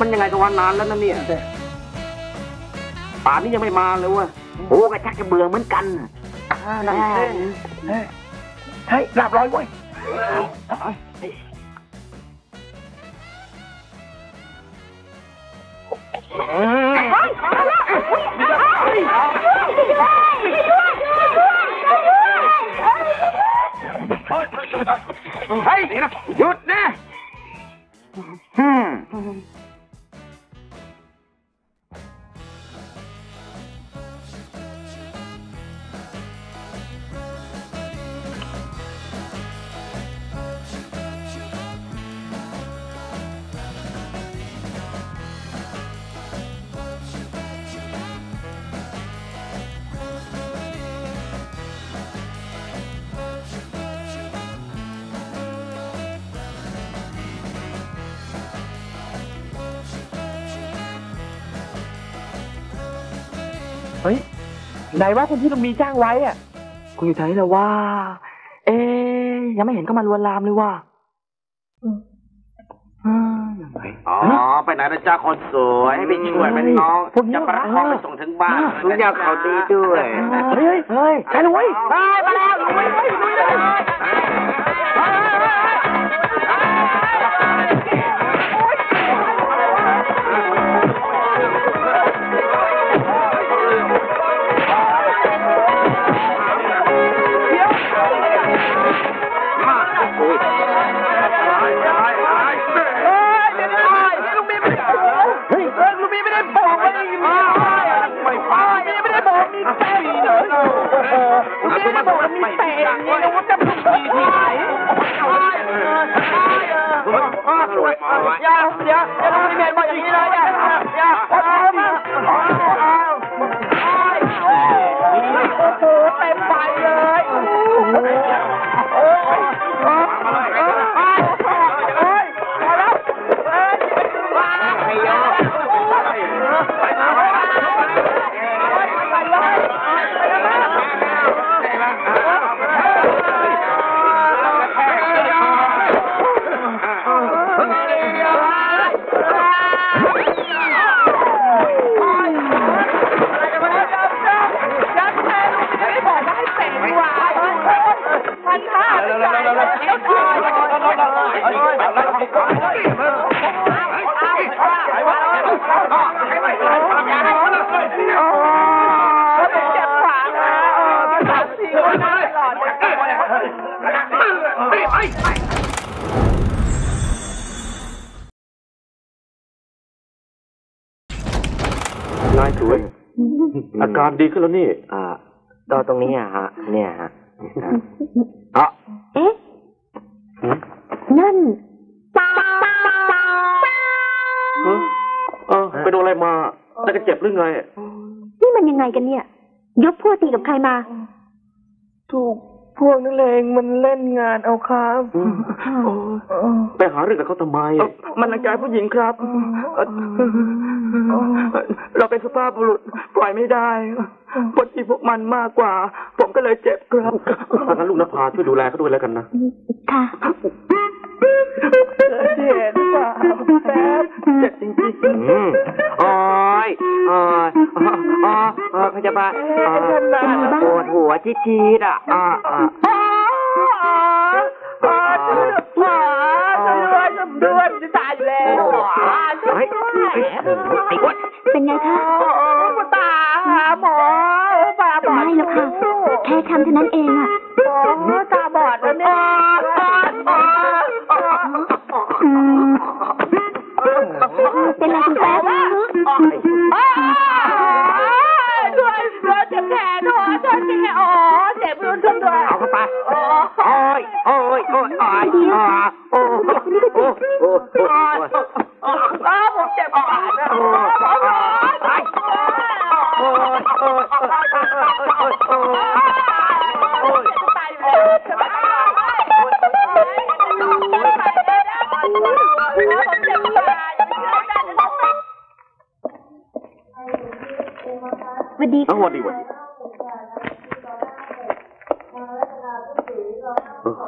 Speaker 7: มันยังไงกันวันนานแล้วนะเนี่ยป่านนี้ยังไม่มาเลยเว้ยโอ้ก็ชักจะเบื่อเหมือนกันนั่น
Speaker 6: เฮ้ยหลับร้อยเว้ย
Speaker 7: เฮ้ยหยุดนะ
Speaker 3: เฮ้ยไหนว่าคนที่ลุงมีจ้างไว้อ่ะคุณอยู่ไหนแล้วว่ายังไม่เห็นก็มาลวนลามเลยว่า
Speaker 7: อ๋อไปไหนนะจ้าคนสวยไปช่วยเป็นน้องจะประคองไปส่งถึงบ้านลุงอยากเขาดีด้วย
Speaker 3: เฮ้ยใช่เลยมาแล้วลุย
Speaker 2: นายสวยอาการดีขึ้นแล้วนี่
Speaker 7: ก็ตรงนี้ฮะเนี่ยฮะ
Speaker 5: เอ๊ะนั่น
Speaker 2: ไปโดนอะไรมาแล้วก็เจ็บหรือไง
Speaker 5: นี่มันยังไงกันเนี่ยยกพวกตีกับใครมา
Speaker 3: ถูกพวกนักเลงมันเล่นงานเอาครับ
Speaker 2: ไปหาเรื่องกับเขาทำไม
Speaker 3: มันรังแกผู้หญิงครับเราเป็นสุภาพบุรุษปล่อยไม่ได้ปวดที่พวกมันมากกว่าผมก็เลยเจ็บครับ
Speaker 2: ถ้างั้นลูกนภาช่วยดูแลเขาด้วยแล้วกันนะ
Speaker 5: ค่ะ
Speaker 3: เจ็บเปล่าแป๊บเจ็บจริงๆ
Speaker 7: โอ้ยพยาบาลปวดหัวจี๊ดอ่ะด้วยจะตายอยู่แล้ว
Speaker 5: เป็นไงคะ
Speaker 3: ตาหาหมอตาบอด
Speaker 5: ไม่หรอกค่ะแค่คำเท่านั้นเองอ่ะ
Speaker 3: ตาบอดแล้วเนี่ย
Speaker 5: เป็นไรคุณแป๊บ
Speaker 3: ด้วยเจ็บแขนด้วยเจ็บแขนเจ็บรุนด้วย
Speaker 7: เอาเข้าไปโอ้ยผมเจ็บขา
Speaker 5: สวัสดีค่ะ
Speaker 2: สวัสดี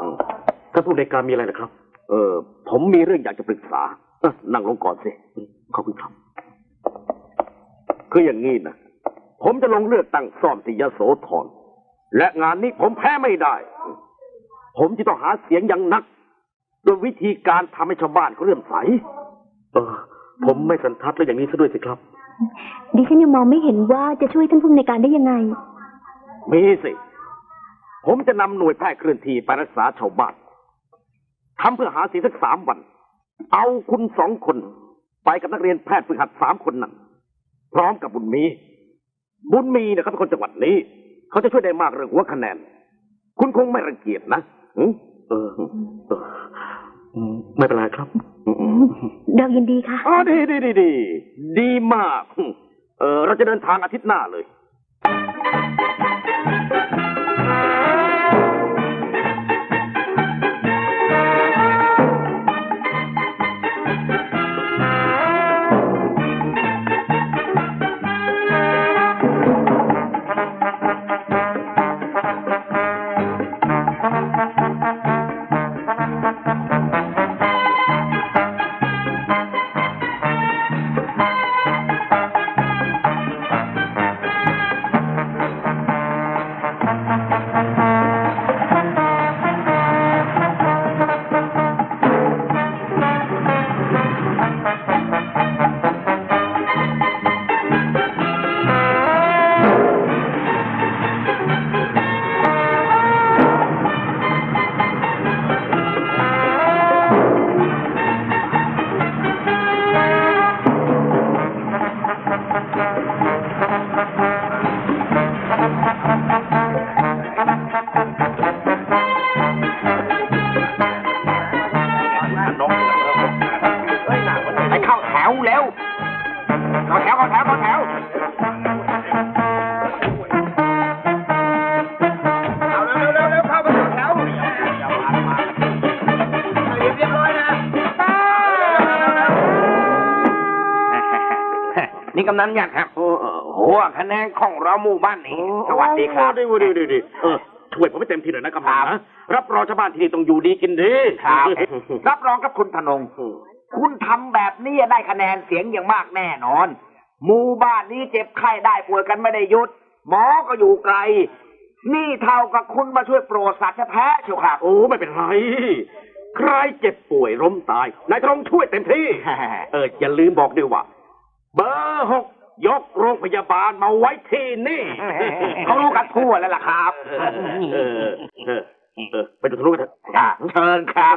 Speaker 2: ท่านผู้ในการมีอะไรนะครับผมมีเรื่องอยากจะปรึกษานั่งลงก่อนสิขอบคุณครับคืออย่างนี้นะผมจะลงเลือกตั้งซ่อมที่ยโสธรและงานนี้ผมแพ้ไม่ได้ผมจะต้องหาเสียงอย่างนักโดยวิธีการทำให้ชาวบ้านเขาเลื่อมใสผมไม่สันทัดเลยอย่างนี้ซะด้วยสิครับ
Speaker 5: ดิฉันยังมองไม่เห็นว่าจะช่วยท่านผู้อำนวยการได้ยังไง
Speaker 2: มีสิผมจะนำหน่วยแพทย์เคลื่อนที่ไปรักษาชาวบ้านทำเพื่อหาเสียงสัก3 วันเอาคุณ2 คนไปกับนักเรียนแพทย์ฝึกหัด3 คนนั้นพร้อมกับบุญมีเนี่ยเขาเป็นคนจังหวัดนี้เขาจะช่วยได้มากเรื่องหัวคะแนนคุณคงไม่รังเกียจนะไม่เป็นไรครับ
Speaker 5: เรายินดีค่ะ
Speaker 2: ดีมากเราจะเดินทางอาทิตย์หน้าเลย
Speaker 7: นี่กำนันหยัดครับหัวคะแนนของเราหมู่บ้านนี้สวัสดีครับ
Speaker 2: ดีช่วยผมไปเต็มที่หน่อยนะกำนันนะรับรองชาวบ้านที่นี่ต้องอยู่ดีกินดี
Speaker 7: ครับรับรองกับคุณธนงคุณทำแบบนี้ได้คะแนนเสียงอย่างมากแน่นอนหมู่บ้านนี้เจ็บไข้ได้ป่วยกันไม่ได้หยุดหมอก็อยู่ไกลนี่เท่ากับคุณมาช่วยโปรดสัตว์แท้ๆเชียวครับ
Speaker 2: โอ้ไม่เป็นไรใครเจ็บป่วยล้มตายนายธนงช่วยเต็มที่อย่าลืมบอกด้วยว่าเบอร์ 6ยกโรงพยาบาลมาไว้ที่นี่
Speaker 7: เขารู้กันทั่วแล้วล่ะครับ
Speaker 2: ไปดูทะลุกันเถอะ
Speaker 7: เชิญครับ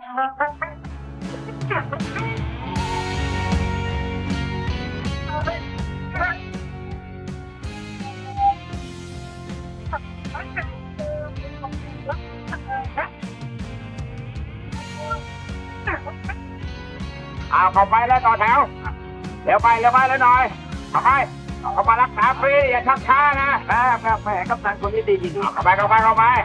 Speaker 7: เอาเข้าไปแล้วต่อแถวเดี๋ยวไปแล้วหน่อยเข้ามารักษาฟรีอย่าชักช้านะครับแม่กำนันคนนี้ดีจริงเข้าไปเดินดู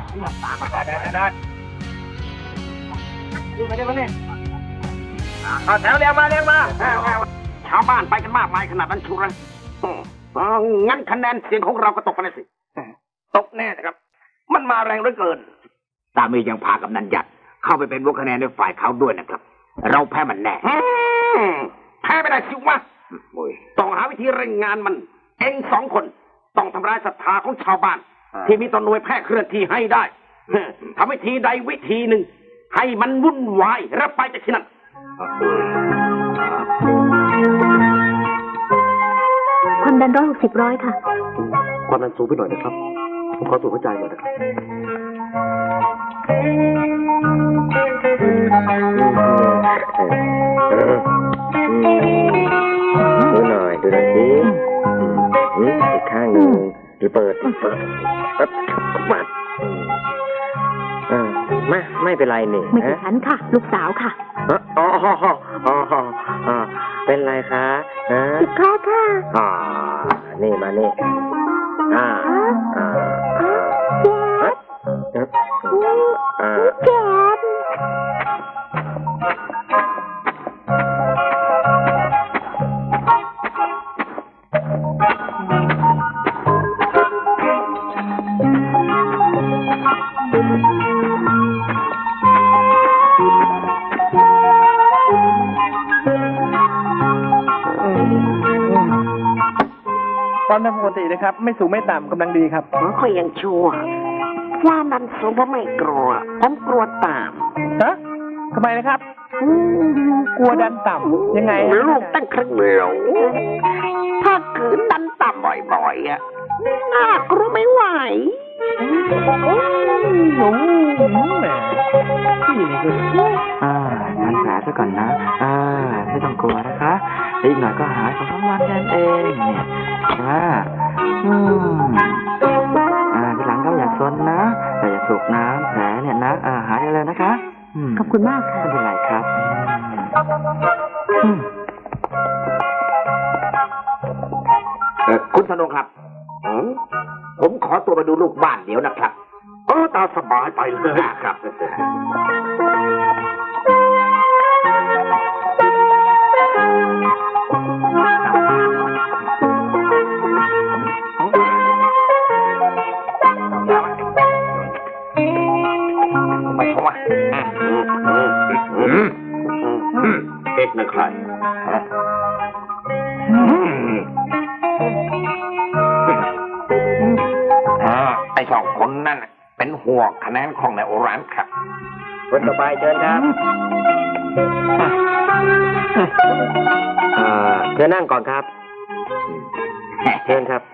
Speaker 7: ไปนี่เอาแถวเรียงมา
Speaker 2: ชาวบ้านไปกันมากมายขนาดนั้นชูรังงั้นคะแนนเสียงของเราก็ตกไปเลยสิ
Speaker 7: ตกแน่นะครับมันมาแรงเหลือเกินสามียังพากำนันหยัดเข้าไปเป็นหัวคะแนนในฝ่ายเขาด้วยนะครับเราแพ้มันแน่
Speaker 2: แพ้ไม่ได้สิวะต้องหาวิธีเร่งงานมันเอง2 คนต้องทำลายศรัทธาของชาวบ้านที่มีต่อหน่วยแพทย์เคลื่อนที่ให้ได้ทำวิธีใดวิธีหนึ่งให้มันวุ่นวายและไปจากที่นั่น
Speaker 5: ความดัน160/100ค่ะ
Speaker 2: ความดันสูงไปหน่อยนะครับผมขอตรวจหัวใจหน่อยนะครับ
Speaker 7: ดูหน่อยสิอีกข้างหนึ่งเปิดไม่เป็นไรนี่
Speaker 5: ไม่ใช่ฉันค่ะลูกสาวค่ะ
Speaker 7: เป็นไรคะ
Speaker 5: ติดคอค่ะ
Speaker 7: นี่มานี่
Speaker 5: เจ็บ
Speaker 3: เลยครับ ไม่สูงไม่ต่ำกำลังดีครับ
Speaker 7: ค่อยยังชั่วความดันสูงผมไม่กลัวผมกลัวต่ำ
Speaker 3: ฮะทำไมนะครับ กลัวดันต่ำยังไง
Speaker 7: ลูกตั้งครึ่งโหลถ้าขืนดันต่ำบ่อยๆอ่ะน่ากลัวไม่ไหว
Speaker 3: หนูแหมพี่นี่คือ
Speaker 8: มันแผลซะก่อนนะไม่ต้องกลัวนะคะอีกหน่อยก็หาย2-3 วันนั่นเองเนี่ยทีหลังก็อย่าซนนะแต่อย่าถูกน้ำแผลเนี่ยนะหายเลยนะคะ
Speaker 5: ขอบคุณมากค่ะ
Speaker 8: ไม่เป็นไรครับ
Speaker 7: คุณธนงครับผมขอตัวไปดูลูกบ้านเดี๋ยวนะครับ
Speaker 2: ตาสบายไปเลย
Speaker 7: ครับ ไม่เขาว่าเอกนะใครไอ้สองคนนั่นเป็นห่วงคะแนนของนายโอรานครับคนต่อไปเชิญครับเชิญนั่งก่อนครับเชิญครับ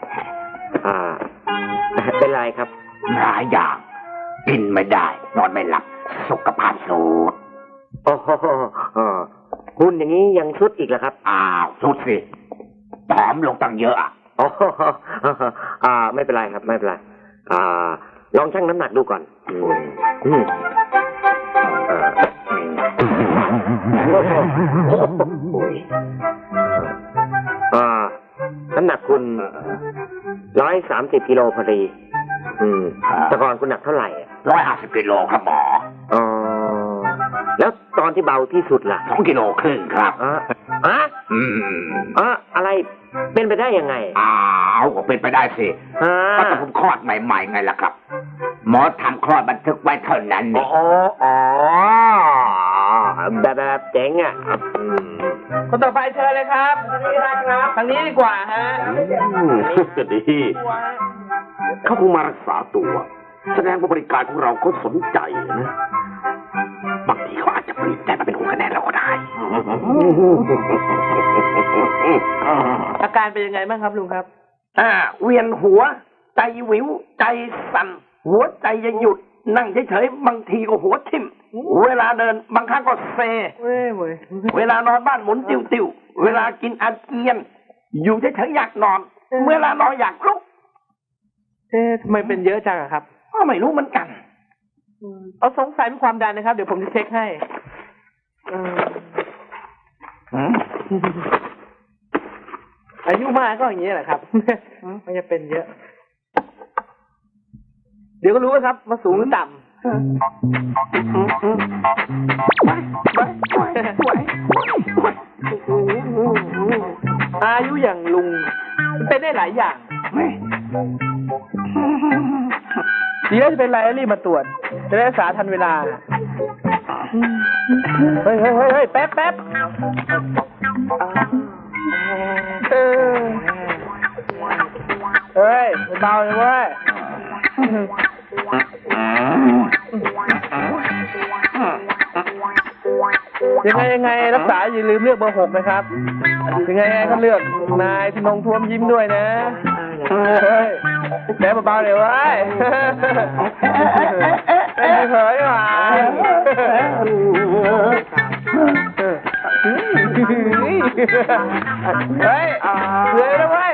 Speaker 7: เป็นไรครับหลายอย่างกินไม่ได้นอนไม่หลับสุขภาพสุดโอ้โหคุณอย่างนี้ยังสุดอีกเหรอครับสุดสิผอมลงตั้งเยอะไม่เป็นไรครับไม่เป็นไรลองชั่งน้ำหนักดูก่อนน้ำหนักคุณ130 กิโลพอดีแต่ก่อนคุณหนักเท่าไหร่150 กิโลครับหมอแล้วตอนที่เบาที่สุดล่ะ2 กิโลครึ่งครับอะไรเป็นไปได้ยังไงก็เป็นไปได้สิก็แต่ผมคลอดใหม่ๆไงล่ะครับหมอทำคลอดบันทึกไว้เท่านั้นนี่แบบเจ๋งอ่ะ
Speaker 3: คนต่อไปเชิญเลยครับทางนี้ดีกว่าฮะ
Speaker 2: ดีเขาคงมารักษาตัวแสดงว่าบริการของเราเขาสนใจนะบางทีเขาอาจจะเปลี่ยนใจมาเป็นหัวคะแนนเราก็ได้
Speaker 3: อาการเป็นยังไงบ้างครับลุงครับ
Speaker 6: เวียนหัวใจวิวใจสั่นหัวใจจะหยุดนั่งเฉยๆบางทีก็หัวทิ่มเวลาเดินบางครั้งก็เซเวลานอนบ้านหมุนติ้วๆเวลากินอาเจียนอยู่เฉยๆอยากนอนเวลานอนอยากลุก
Speaker 3: ทำไมเป็นเยอะจังครับ
Speaker 6: ไม่รู้เหมือนกัน
Speaker 3: เอาสงสัยเป็นความดันนะครับเดี๋ยวผมจะเช็คให้อายุมากก็อย่างนี้แหละครับมันจะเป็นเยอะเดี๋ยวก็รู้ครับว่าสูงหรือต่ำอายุอย่างลุงมันเป็นได้หลายอย่างเดี๋ยวจะเป็นไรรีบมาตรวจจะได้รักษาทันเวลาเฮ้ยแป๊บเฮ้ยเบาเลยเว้ยยังไงรักษาอย่าลืมเลือกเบอร์ 6นะครับยังไงก็เลือกนายธนงท้วมยิ้มด้วยนะเฮ้ยแม่เบาๆเลยเว้ยไม่เผยหวานเฮ้ยเลยนะเว้ย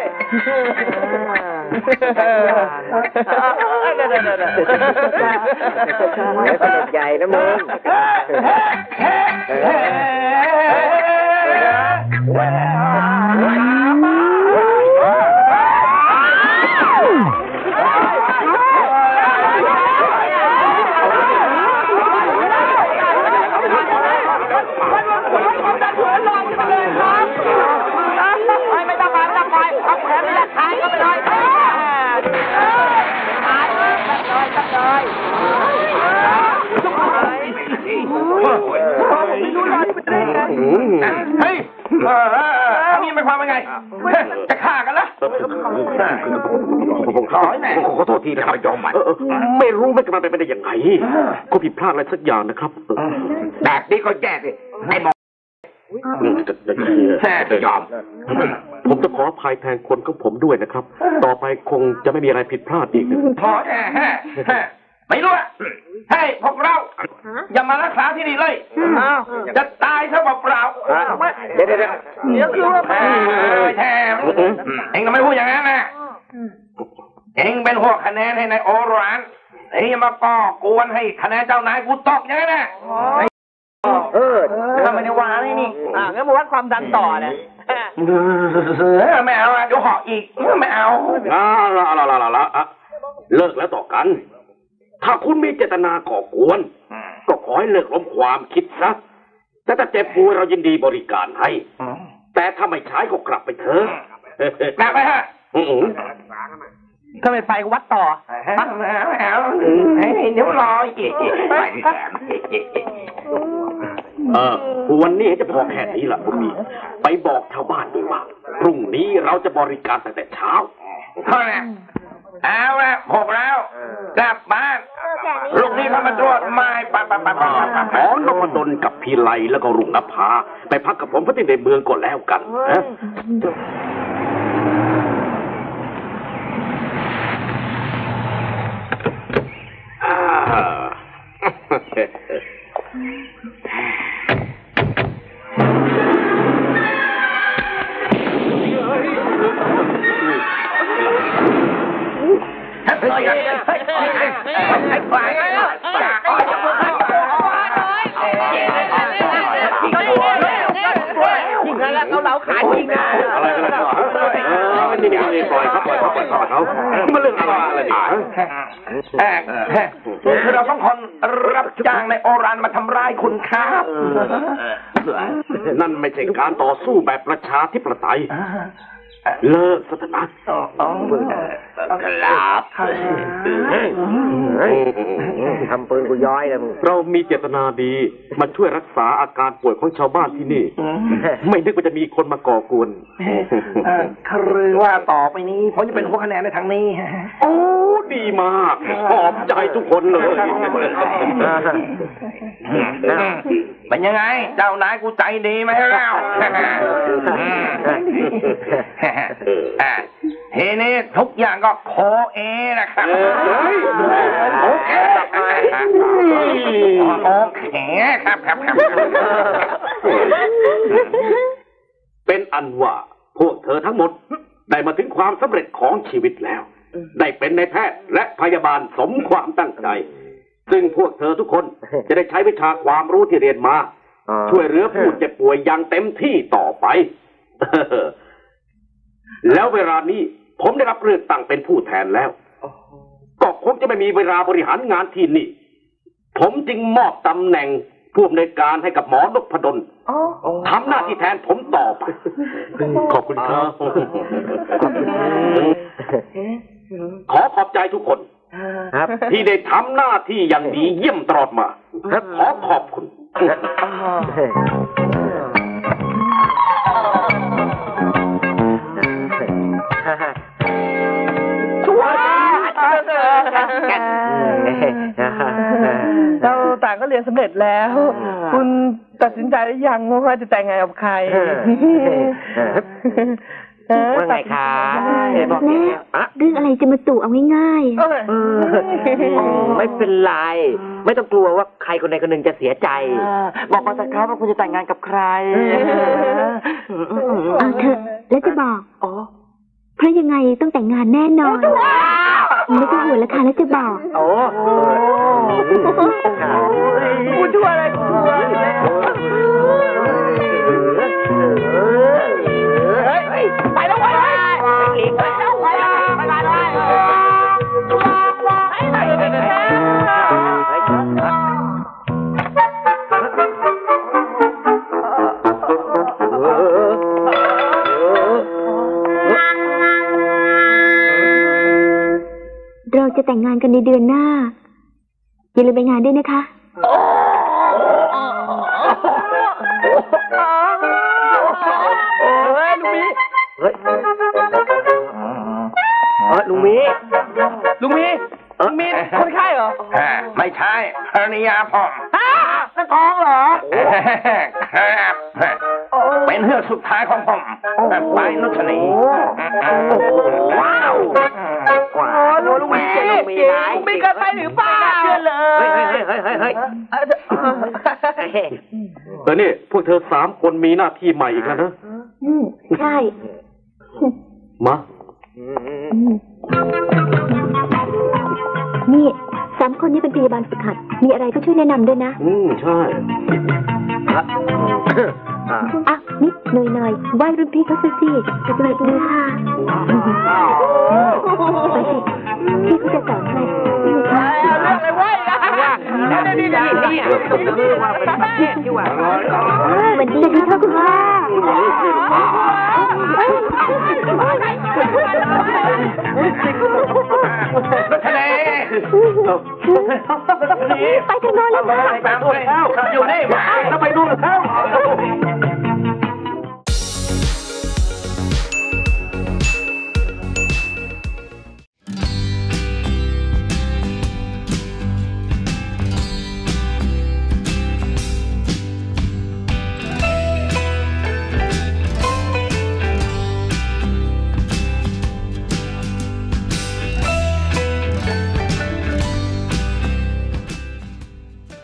Speaker 7: ใหญ่นะมึง
Speaker 6: เฮ้ยมีไม่ความเป็นไงจะฆ่ากันละขอโทษทีนะครับยอมมันไม่รู้ไม่กำลังเป็นได้ยังไงก็ผิดพลาดอะไรสักอย่างนะครับแบบนี้ก็แย่สิไอ้หมอยอมผมจะขออภัยแทนคนของผมด้วยนะครับต่อไปคงจะไม่มีอะไรผิดพลาดอีกพอไม่รู้อะให้พวกเราอย่ามารักษาที่นี่เลยจะตายซะเปล่าเดี๋ยวคือว่าแทมเองก็ไม่พูดอย่างนั้นนะเองเป็นหัวคะแนนให้ในโอรานเองมาก่อกวนให้คะแนนเจ้านายกูตกอย่างนั้นนะทำไมในวานี่งั้นมาวัดความดันต่อเนี่ยไม่เอาเดี๋ยวห่ออีกไม่เอาเลิกแล้วต่อกันถ้าคุณมีเจตนาก่อกวนก็ขอให้เลิกล้มความคิดซะแต่ถ้าเจ็บป่วยเรายินดีบริการให้แต่ถ้าไม่ใช้ก็กลับไปเถอะกลับไปฮะก็ไม่ไปวัดต่อเดี๋ยวรออีกวันนี้จะพอแค่นี้แหละคุณมีไปบอกชาวบ้านด้วยว่าพรุ่งนี้เราจะบริการตั้งแต่เช้าเท่านั้นเอาละพวกเรากลับบ้านลูกนี้พามาตรวจไม่ไปหมอนพดลกับพี่ไลแล้วก็รุ่งนภาไปพักกับผมที่ในเมืองก่อนแล้วกันเราขาดจริงนะอะไรกันล่ะนี่ปล่อยเขามาเรื่องอะไรเนี่ยคือเราต้องคนรับจ้างในโอรานมาทำร้ายคุณครับนั่นไม่ใช่การต่อสู้แบบประชาธิปไตยเลิกสถานะครับทำปืนกูย้อยเลยมึงเรามีเจตนาดีมาช่วยรักษาอาการป่วยของชาวบ้านที่นี่ไม่นึกว่าจะมีคนมาก่อกวนคือว่าต่อไปนี้ผมจะเป็นหัวคะแนนในทางนี้โอ้ดีมากขอบใจทุกคนเลยเป็นยังไงเจ้านายกูใจดีไหมเล่าทีนี้ทุกอย่างก็โคเอนะครับโอเคครับเป็นอันว่าพวกเธอทั้งหมดได้มาถึงความสำเร็จของชีวิตแล้วได้เป็นนายแพทย์และพยาบาลสมความตั้งใจซึ่งพวกเธอทุกคนจะได้ใช้วิชาความรู้ที่เรียนมาช่วยเหลือผู้เจ็บป่วยอย่างเต็มที่ต่อไปแล้วเวลานี้ผมได้รับเลือกตั้งเป็นผู้แทนแล้วก็คงจะไม่มีเวลาบริหารงานที่นี่ผมจึงมอบตำแหน่งผู้อำนวยการให้กับหมอนพดลทำหน้าที่แทนผมต่อไปขอบคุณครับขอขอบใจทุกคนที่ได้ทำหน้าที่อย่างดีเยี่ยมตลอดมาขอขอบคุณ
Speaker 3: เราต่างก็เรียนสำเร็จแล้วคุณตัดสินใจหรือยังว่าจะแต่งงานกับใคร
Speaker 7: ว่าไงคะ
Speaker 5: บอกเรื่องอะไรจะมาตู่เอาง่าย
Speaker 7: ๆไม่เป็นไรไม่ต้องกลัวว่าใครคนใดคนหนึ่งจะเสียใจบอกมาสักครั้งว่าคุณจะแต่งงานกับใคร
Speaker 5: เอาเถอะแล้วจะบอกเพราะยังไงต้องแต่งงานแน่นอนไม่ต้องห่วงแล้วค่ะแล้วจะบอก
Speaker 3: กูชั่วอะไรกูไปแล้วไป
Speaker 5: เราจะแต่งงานกันในเดือนหน้าอย่าลืมไปงานด้วยนะคะ
Speaker 3: ลูกมี
Speaker 7: เฮ้ยลุงมีคนไข้เหรอ
Speaker 6: ไม่ใช่ภรรยาผม
Speaker 3: นั่นท้องเหรอ
Speaker 6: ครับเป็นเฮือกสุดท้ายของผมไปนุชนีว้าว
Speaker 3: ลุงมีเกิดไปหรือเปล่าเชื่อเลย
Speaker 7: เฮ้ย
Speaker 2: แต่นี่พวกเธอ3 คนมีหน้าที่ใหม่อีกแล้วนะ
Speaker 5: ใช่
Speaker 2: มา
Speaker 5: นี่3 คนนี้เป็นพยาบาลฝึกหัดมีอะไรก็ช่วยแนะนำด้วยนะ
Speaker 2: ใช่
Speaker 5: นี่หน่อยไหว้รุ่นพี่เขาสิสวัสดีค่ะไปสิพี่เขาจะสอนให้
Speaker 3: เรื่องอะไรไว้นี่
Speaker 7: ว่าเป็นประเทศที่ว่า
Speaker 5: สวัสดีค่ะคุณพ่อ
Speaker 6: ทะเล
Speaker 5: ไปทางโน้นแล้ว
Speaker 6: อยู่นี่แล้วไป